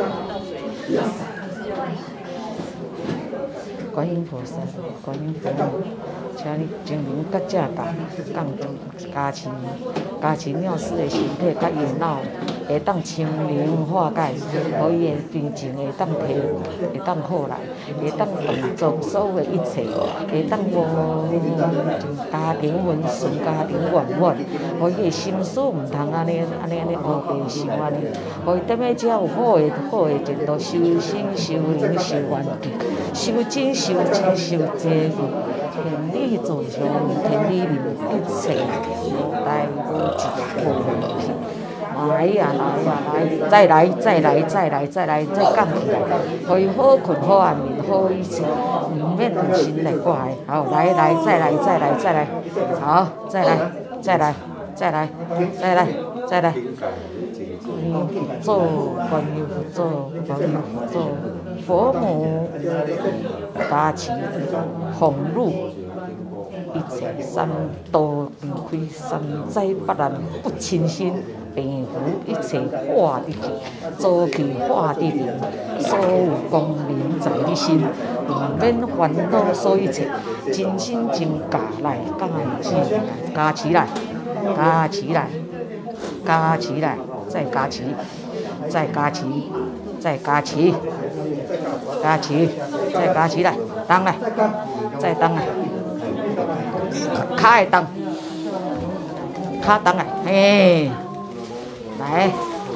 观音菩萨，观音菩萨，请你精灵甲正道，降加持，加持妙师的身体甲伊脑会当清明化解，互伊的病情会当提，会当好来，会当动作所有的一切，会当无家庭温顺，家庭圆满，互伊的心思毋通安尼安尼安尼乌白想安尼，互伊踮咧遮有好的好的前途，修身修灵修愿力，修真修真修真。天理造上，天理明，一切无代无志无问题。来呀来呀来，再来再来再来再来再降起来，互伊好困好安眠，好意思，唔免有心内挂的。好，来来再来再来再来，好，再来再来再来再来再来。观音佛祖，观音佛祖，观音佛祖，佛母加持，红露。一切三毒并开，三灾八难不侵身，病符一切化得去，糟气化得明，所有功名在你身，唔免烦恼所一切，真心真假来加持，加持来，加持来，加持来，再加持，再加持，再加持，加持，再加持来，当来，再当来。骹会动，骹动来，嘿，来，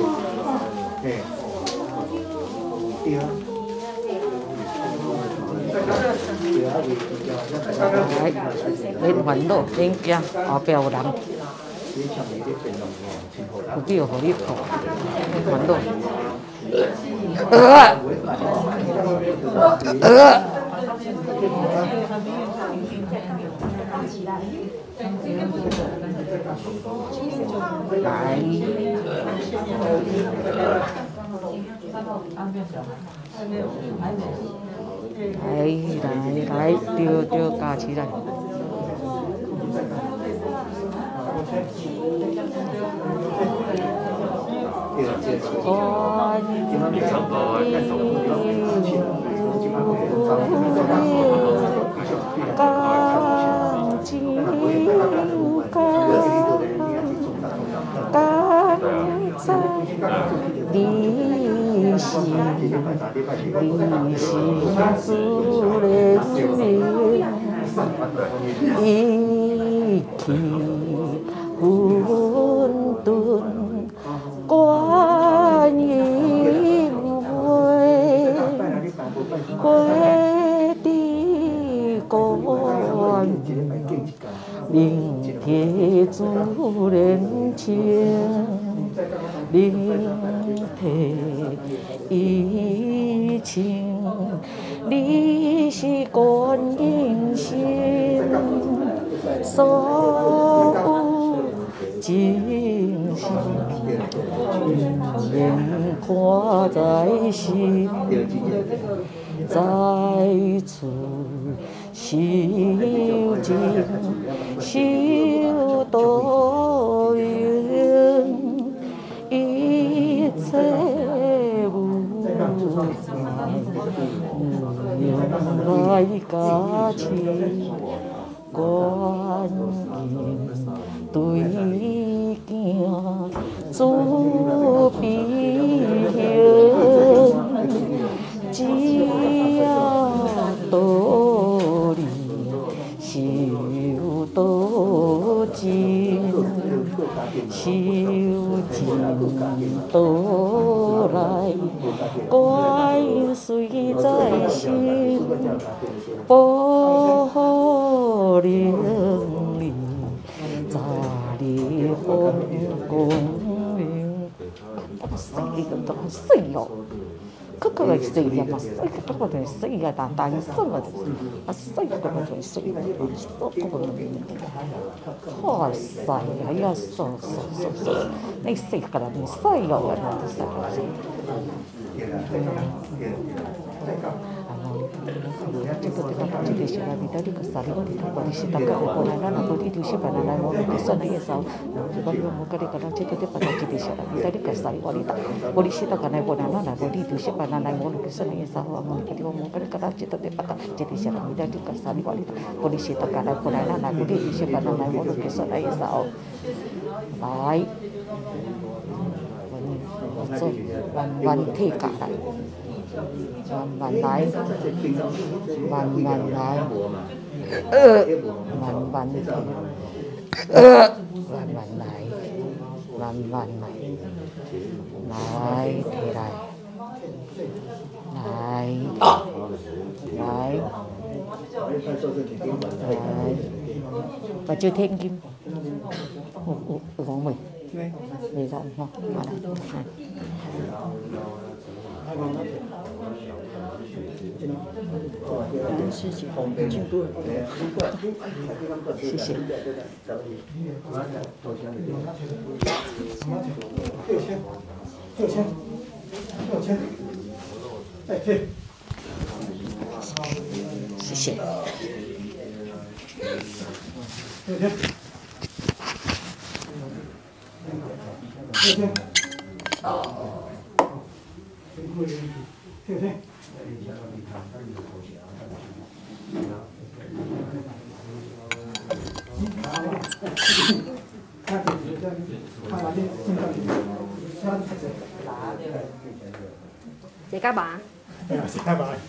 来，免烦恼，免惊，后壁有人，有必要互你看，免烦恼。呃，呃， 起来。 来来来，丢丢架起来。观音刚进刚刚在离心离心自然明，一气混沌观音会，会的观灵贴自然情，灵贴一情，你是观音心，所有精心。眼挂在心，在此修静修多缘，一切无在，无来加持观音对镜。主必现，只要道理修道尽，修尽道来，观音随在心，保护灵力，在里风公。死你个都死哟！可可个死呀嘛，死个都个死呀，大大死个，啊死个个都死，死个个，太死呀呀，死死死死，你死个啦，你死哟，你死个死。这个这个这个是那边的这个啥的，我的我的是大概我来那那个的就是把那来我的算那个啥，我用我个的个那这个的把那这个是那边的这个啥的我的，我的是大概那我那那那我的就是把那来我的算那个啥，我我的我我个的个那这个的把那这个是那边的这个啥的我的，我的是大概那我来那那我的就是把那来我的算那个啥，来，我做完完体格来。慢慢来，慢慢来，呃，慢慢来，呃，慢慢来，慢慢来，来起来，来，来，来，把这天金，我我我讲没，没讲哈，好来，谢谢，进步了，谢谢。 六千，六千，六千，再退。 谢谢。 六千，六千。六千。 这干嘛？ 哎呀，这干嘛？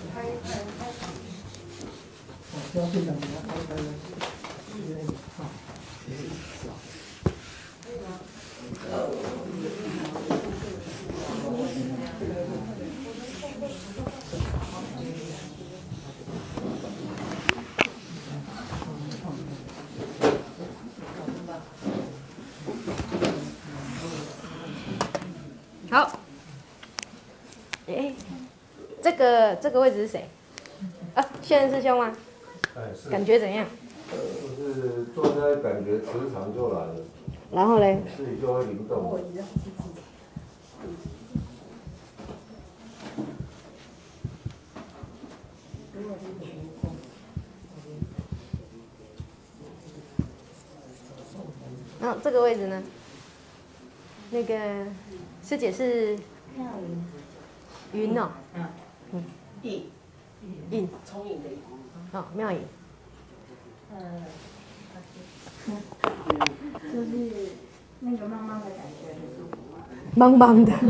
好，哎，这个这个位置是谁？ 啊，现在师兄吗？ 哎，是。 感觉怎样？ 就是做在感觉磁场就来了。 然后嘞？ 自己就会灵动。 然后这个位置呢？那个师姐是云哦， 嗯，印， 印， 聪颖的印。 哦，妙影。 呃，就是那个慢慢的感觉很舒服嘛。 茫茫的。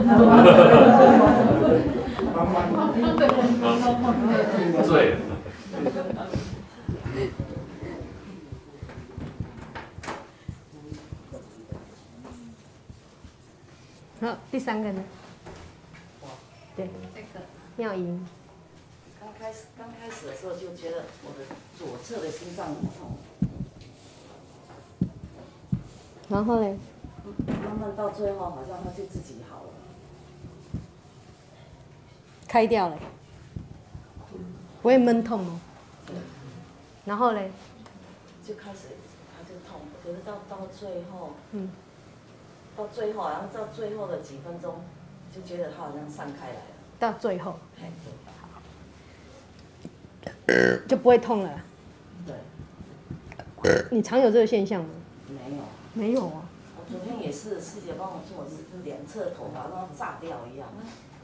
对。 好，第三个呢？对， 这个妙音。 刚开始刚开始的时候就觉得我的左侧的心脏很痛。 然后嘞？ 慢慢到最后，好像它就自己好了。 开掉了，不会闷痛哦。然后嘞？ 就开始它就痛，可是到到最后， 嗯， 到最后，然后到最后的几分钟，就觉得它好像散开来了。 到最后。 哎， 对。就不会痛了。 对。 你常有这个现象吗？ 没有。 没有啊。 我昨天也是，师姐帮我做，是两侧头发让它炸掉一样。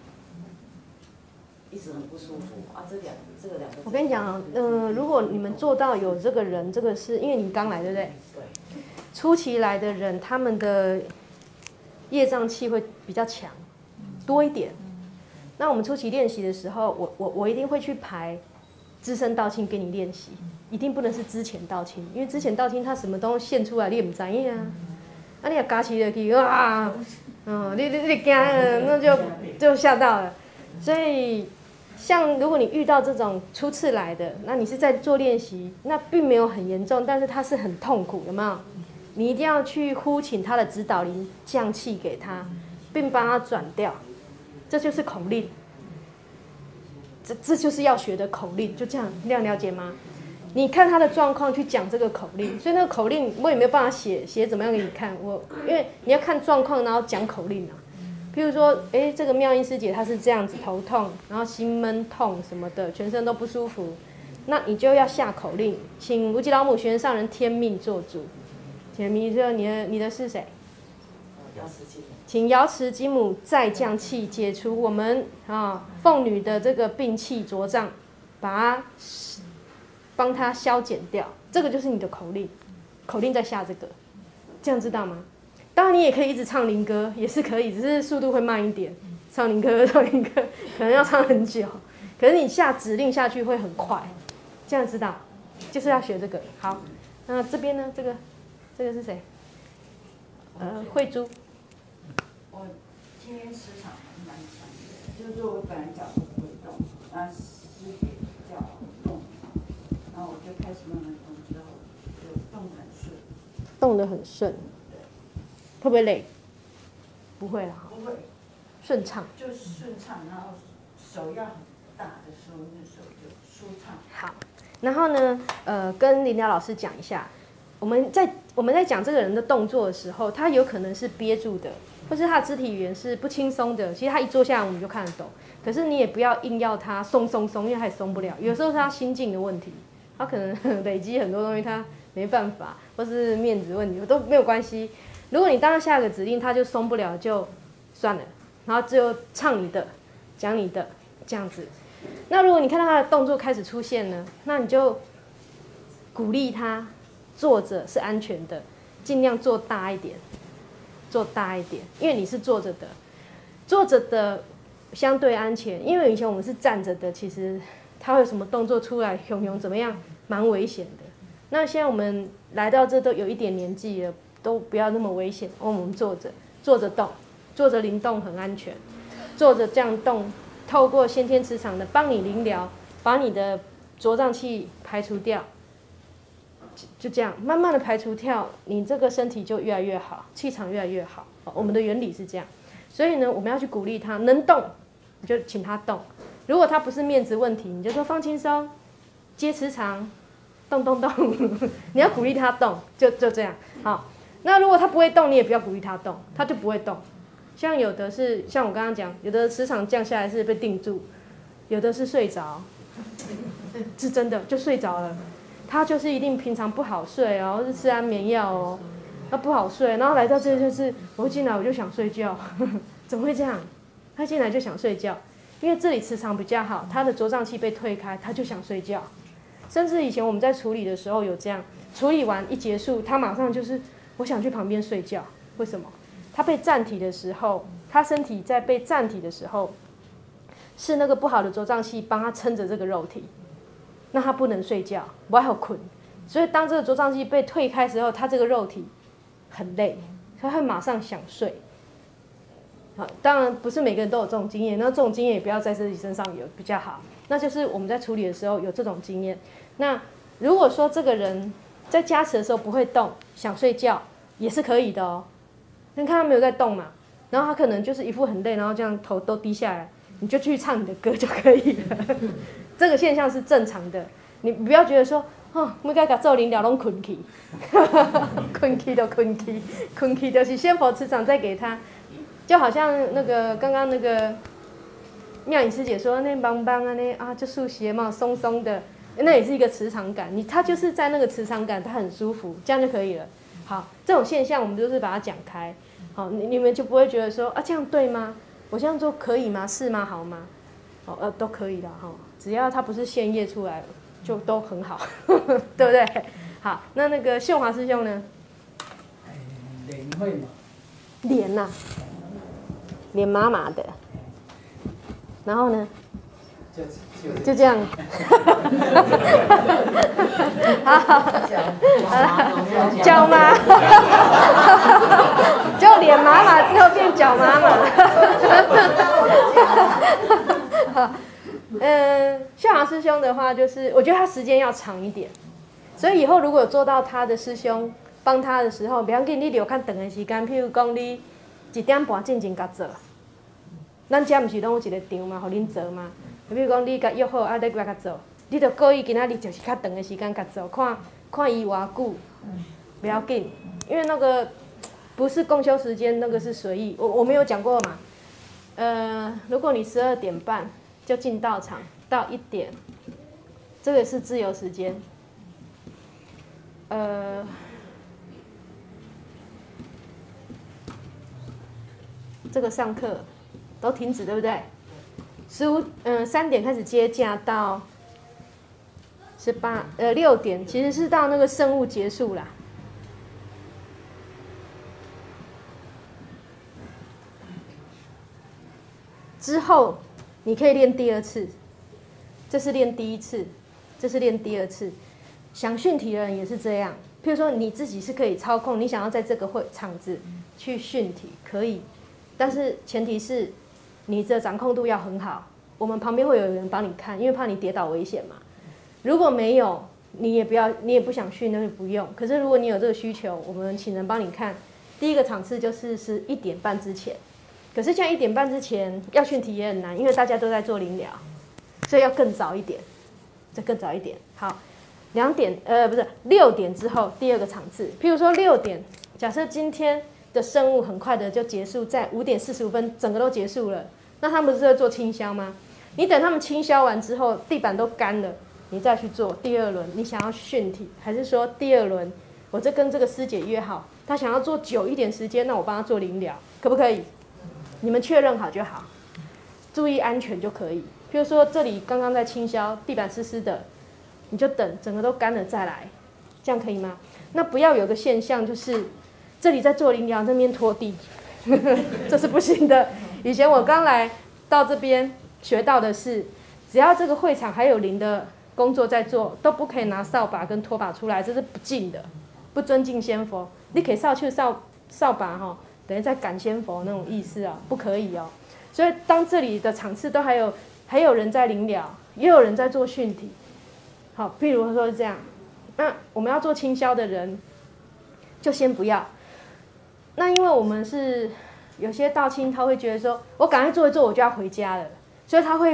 一直很不舒服啊，这两这个两个。 我跟你讲，嗯、呃，如果你们做到有这个人，这个是因为你刚来，对不对？ 对。 初期来的人，他们的业障气会比较强，多一点。那我们初期练习的时候，我我我一定会去排资深道亲给你练习，一定不能是之前道亲，因为之前道亲他什么都现出来，你也不知影啊。啊，你也加起落去，哇，嗯，你你你惊，那就就吓到了，所以。像如果你遇到这种初次来的，那你是在做练习，那并没有很严重，但是他是很痛苦，有没有？你一定要去呼请他的指导灵降气给他，并帮他转掉，这就是口令。这这就是要学的口令，就这样，这样了解吗？你看他的状况去讲这个口令，所以那个口令我也没有办法写写怎么样给你看，我因为你要看状况，然后讲口令啊。譬如说，哎，这个妙音师姐她是这样子，头痛，然后心闷痛什么的，全身都不舒服，那你就要下口令，请无极老母玄上人天命做主。请你说你的你的是谁？请瑶池金母再降气，解除我们啊凤女的这个病气浊障，把它帮它消减掉。这个就是你的口令，口令再下这个，这样知道吗？当然，你也可以一直唱灵歌，也是可以，只是速度会慢一点。唱灵歌，唱灵歌，可能要唱很久。可是你下指令下去会很快，这样知道？就是要学这个。好，那这边呢？这个，这个是谁？呃，慧珠。 我今天时场还蛮强的，就是说我本来脚不会动，然后师姐叫我动，然后我就开始慢慢动，之后就动得很顺。 动得很顺。会不会累？不会啦， 不会， 顺畅。 就是顺畅，然后手要很大的时候，那时候就舒畅。 好，然后呢，呃，跟林鸟老师讲一下，我们在我们在讲这个人的动作的时候，他有可能是憋住的，或是他的肢体语言是不轻松的。其实他一坐下来，我们就看得懂。可是你也不要硬要他松松松，因为他也松不了。有时候是他心境的问题，他可能累积很多东西，他没办法，或是面子问题，都没有关系。如果你当下个指令，他就松不了，就算了，然后就唱你的，讲你的，这样子。那如果你看到他的动作开始出现呢，那你就鼓励他坐着是安全的，尽量做大一点，做大一点，因为你是坐着的，坐着的相对安全，因为以前我们是站着的，其实他会有什么动作出来，熊熊怎么样，蛮危险的。那现在我们来到这都有一点年纪了。都不要那么危险，我们坐着，坐着动，坐着灵动很安全，坐着这样动，透过先天磁场的帮你灵疗，把你的浊胀气排除掉，就这样慢慢的排除掉，你这个身体就越来越好，气场越来越好。我们的原理是这样，所以呢，我们要去鼓励他，能动你就请他动。如果他不是面子问题，你就说放轻松， 接磁场，动动动，你要鼓励他动，就就这样。好，那如果他不会动，你也不要鼓励他动，他就不会动。像有的是像我刚刚讲，有的磁场降下来是被定住，有的是睡着，是真的就睡着了。他就是一定平常不好睡哦，是吃安眠药哦，他不好睡，然后来到这就是我进来我就想睡觉，怎么会这样？他进来就想睡觉，因为这里磁场比较好，他的浊胀气被退开，他就想睡觉。甚至以前我们在处理的时候有这样，处理完一结束，他马上就是我想去旁边睡觉。为什么？他被暂体的时候，他身体在被暂体的时候，是那个不好的浊胀气帮他撑着这个肉体，那他不能睡觉，不还有困。所以当这个浊胀气被退开的时候，他这个肉体很累，他会马上想睡。好，当然不是每个人都有这种经验，那这种经验也不要在自己身上有比较好。那就是我们在处理的时候有这种经验。那如果说这个人在加持的时候不会动，想睡觉也是可以的哦。你看他没有在动嘛，然后他可能就是一副很累，然后这样头都低下来，你就去唱你的歌就可以了。这个现象是正常的，你不要觉得说哦，我该把咒灵疗拢困去，困去就困去，困去就是仙佛磁场再给他。就好像那个刚刚那个妙颖师姐说那邦邦啊那啊就速鞋嘛松松的，那也是一个磁场感，你他就是在那个磁场感，他很舒服，这样就可以了。好，这种现象我们就是把它讲开，好，你你们就不会觉得说啊这样对吗？我这样做可以吗？是吗？好吗？哦呃都可以的哈，只要它不是现业出来就都很好，对不对？好，那那个秀华师兄呢？ 脸会吗？ 脸呐、啊。脸麻麻的，然后呢，就这样，脚麻，就脸麻麻之后变脚麻麻。嗯，秀华师兄的话，就是我觉得他时间要长一点，所以以后如果有做到他的师兄帮他的时候，比方给你留看长的时间，譬如讲你一点半进前甲做。咱遮毋是拢有一个场嘛，互恁做嘛。比如讲，你甲约好啊，你来甲做，你着故意今仔日就是较长的时间甲做，看看伊偌久，不要紧，因为那个不是共修时间，那个是随意。我我没有讲过嘛。呃，如果你十二点半就进道场，到一点，这个是自由时间。呃。这个上课都停止，对不对？十五嗯三点开始接驾到十八呃六点，其实是到那个圣物结束啦。之后你可以练第二次，这是练第一次，这是练第二次。想训体的人也是这样，譬如说你自己是可以操控，你想要在这个会场子去训体，可以。但是前提是你的掌控度要很好，我们旁边会有人帮你看，因为怕你跌倒危险嘛。如果没有，你也不要，你也不想训，那就不用。可是如果你有这个需求，我们请人帮你看。第一个场次就是是一点半之前，可是像一点半之前要训体也很难，因为大家都在做灵疗，所以要更早一点，再更早一点。好，两点呃不是六点之后第二个场次，譬如说六点，假设今天的生物很快的就结束，在五点四十五分整个都结束了，那他们不是在做清消吗？你等他们清消完之后，地板都干了，你再去做第二轮。你想要训体，还是说第二轮我这跟这个师姐约好，她想要做久一点时间，那我帮她做灵疗，可不可以？你们确认好就好，注意安全就可以。譬如说这里刚刚在清消，地板湿湿的，你就等整个都干了再来，这样可以吗？那不要有个现象就是。这里在做灵疗，那边拖地，这是不行的。以前我刚来到这边学到的是，只要这个会场还有灵的工作在做，都不可以拿扫把跟拖把出来，这是不敬的，不尊敬仙佛。你可以扫去扫扫把哈，等于在赶仙佛那种意思啊，不可以哦。所以当这里的场次都还有还有人在灵疗，也有人在做训体，好，譬如说是这样，那我们要做清消的人，就先不要。那因为我们是有些道亲，他会觉得说，我赶快做一做，我就要回家了，所以他会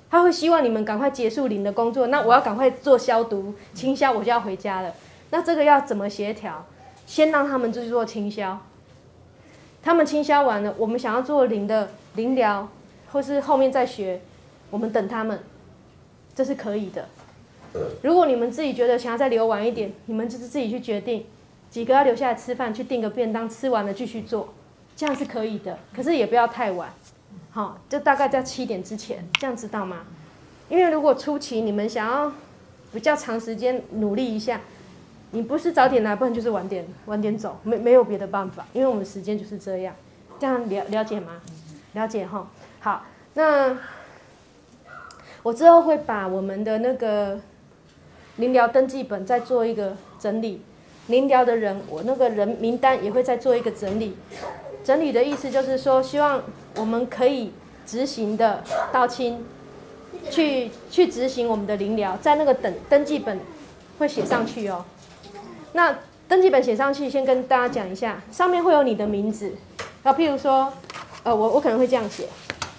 他会希望你们赶快结束领的工作，那我要赶快做消毒清消，我就要回家了。那这个要怎么协调？先让他们去做清消，他们清消完了，我们想要做领的领疗，或是后面再学，我们等他们，这是可以的。如果你们自己觉得想要再留晚一点，你们就是自己去决定，几个要留下来吃饭，去订个便当，吃完了继续做，这样是可以的。可是也不要太晚，好，就大概在七点之前，这样知道吗？因为如果初期你们想要比较长时间努力一下，你不是早点来，不然就是晚点晚点走，没没有别的办法，因为我们时间就是这样。这样了了解吗？了解哈。好，那我之后会把我们的那个临疗登记本再做一个整理，临疗的人，我那个人名单也会再做一个整理。整理的意思就是说，希望我们可以执行的到亲，去去执行我们的临疗，在那个等登记本会写上去哦。那登记本写上去，先跟大家讲一下，上面会有你的名字。然后譬如说，呃，我我可能会这样写。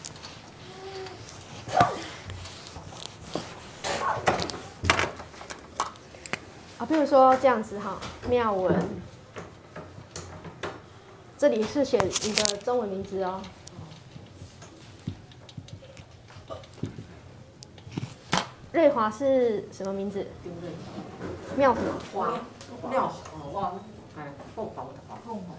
啊，譬如说这样子哈，妙文，这里是写你的中文名字哦。瑞华是什么名字？妙什么？ 华妙哦，哇，哎，凤凰的凤凰。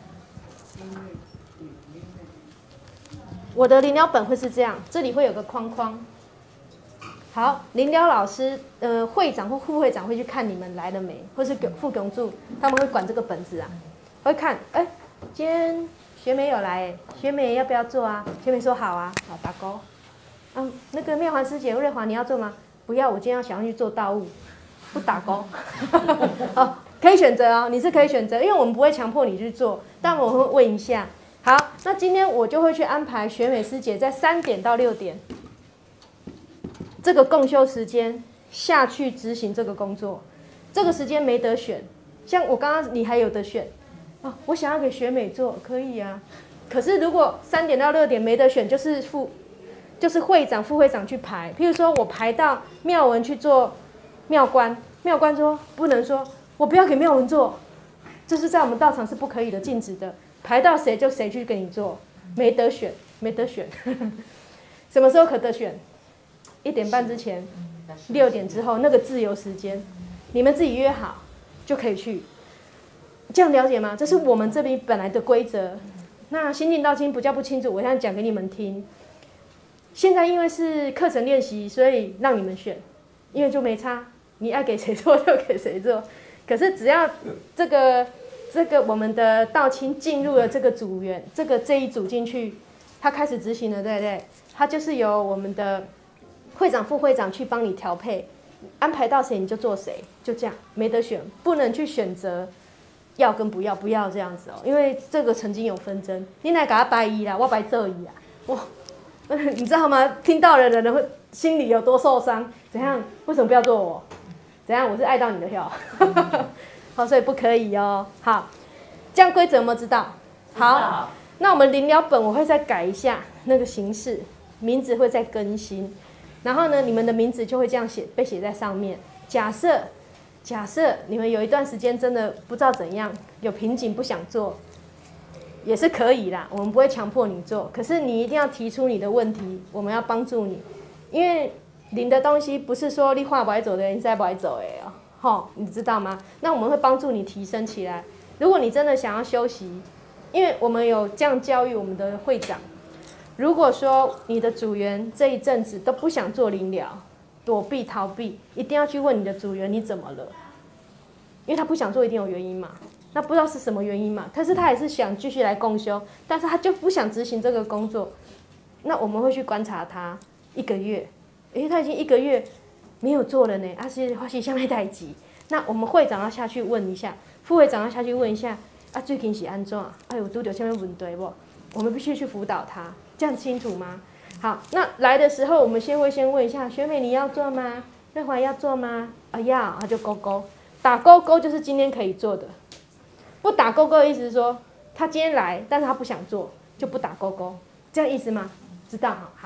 我的临疗本会是这样，这里会有个框框。好，临疗老师，呃，会长或副会长会去看你们来了没，或是副董助，他们会管这个本子啊，会看，哎，今天学妹有来，哎，学妹要不要做啊？学妹说好啊，好打勾。嗯，那个妙华师姐、瑞华你要做吗？不要，我今天要想要去做道务，不打勾。哦，可以选择哦，你是可以选择，因为我们不会强迫你去做，但我会问一下。好，那今天我就会去安排学美师姐在三点到六点这个共修时间下去执行这个工作。这个时间没得选，像我刚刚你还有得选哦，我想要给学美做，可以啊。可是如果三点到六点没得选，就是副就是会长、副会长去排。譬如说我排到妙文去做妙官，妙官说不能说我不要给妙文做，这是在我们道场是不可以的，禁止的。排到谁就谁去给你做，没得选，没得选。什么时候可得选？一点半之前，六点之后那个自由时间，你们自己约好就可以去。这样了解吗？这是我们这边本来的规则。那新进道亲比较不清楚，我现在讲给你们听。现在因为是课程练习，所以让你们选，因为就没差，你爱给谁做就给谁做。可是只要这个。这个我们的道亲进入了这个组员，这个这一组进去，他开始执行了，对不对？他就是由我们的会长、副会长去帮你调配，安排到谁你就做谁，就这样，没得选，不能去选择要跟不要，不要这样子哦，因为这个曾经有纷争，你来给他白衣啦，我白这衣啦，哇，你知道吗？听到的人会心里有多受伤？怎样？为什么不要做我？怎样？我是爱到你的票。好，所以不可以哦。好，这样规则有没有知道？好，那我们临疗本我会再改一下那个形式，名字会再更新，然后呢，你们的名字就会这样写，被写在上面。假设假设你们有一段时间真的不知道怎样，有瓶颈不想做，也是可以啦，我们不会强迫你做，可是你一定要提出你的问题，我们要帮助你，因为领的东西不是说你画不来走的，你再不来走的哦。哦，你知道吗？那我们会帮助你提升起来。如果你真的想要休息，因为我们有这样教育我们的会长，如果说你的组员这一阵子都不想做临疗，躲避逃避，一定要去问你的组员你怎么了，因为他不想做一定有原因嘛。那不知道是什么原因嘛，但是他也是想继续来共修，但是他就不想执行这个工作。那我们会去观察他一个月，因为他已经一个月。没有做了呢，啊是发生什么代志？那我们会长要下去问一下，副会长要下去问一下，啊最近是安怎？哎有拄到什么问题不？我们必须去辅导他，这样清楚吗？好，那来的时候我们先会先问一下，学妹你要做吗？瑞华要做吗？啊要，他就勾勾，打勾勾就是今天可以做的，不打勾勾的意思是说他今天来，但是他不想做，就不打勾勾，这样意思吗？知道哈？好。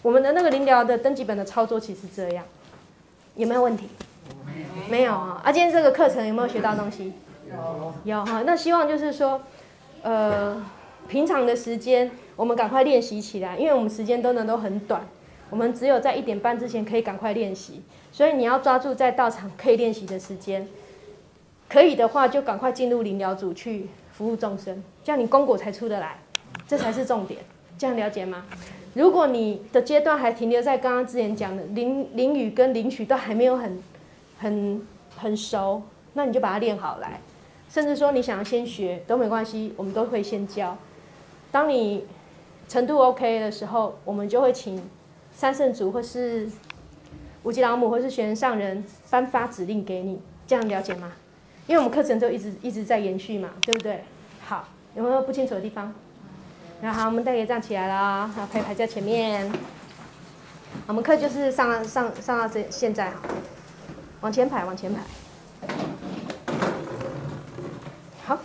我们的那个灵疗的登记本的操作其实这样，有没有问题？没有啊。啊，今天这个课程有没有学到东西？有有哈。那希望就是说，呃，平常的时间我们赶快练习起来，因为我们时间真的都很短，我们只有在一点半之前可以赶快练习，所以你要抓住在道场可以练习的时间。可以的话，就赶快进入灵疗组去服务众生，这样你功果才出得来，这才是重点。这样了解吗？如果你的阶段还停留在刚刚之前讲的灵灵语跟灵曲都还没有很很很熟，那你就把它练好来。甚至说你想要先学都没关系，我们都会先教。当你程度 OK 的时候，我们就会请三圣主或是无极老母或是玄人上人颁发指令给你，这样了解吗？因为我们课程都一直一直在延续嘛，对不对？好，有没有不清楚的地方？然后好，我们大家站起来了，好，可以排在前面。我们课就是上上上到这现在，往前排，往前排。好，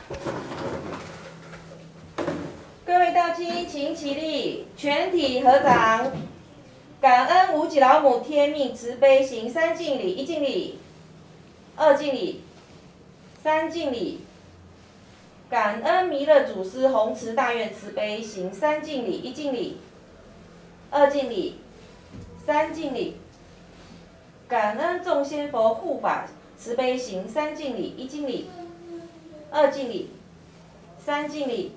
各位道亲，请起立，全体合掌，感恩无极老母天命慈悲，行三敬礼：一敬礼，二敬礼，三敬礼。感恩弥勒祖师弘慈大愿慈悲，行三敬礼：一敬礼，二敬礼，三敬礼。感恩众仙佛护法慈悲，行三敬礼：一敬礼，二敬礼，三敬礼。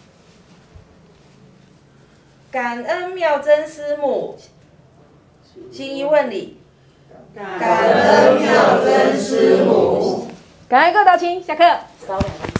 感恩妙真师母，行一问礼。感恩妙真师母。 感恩各位道亲，下课。 少两个。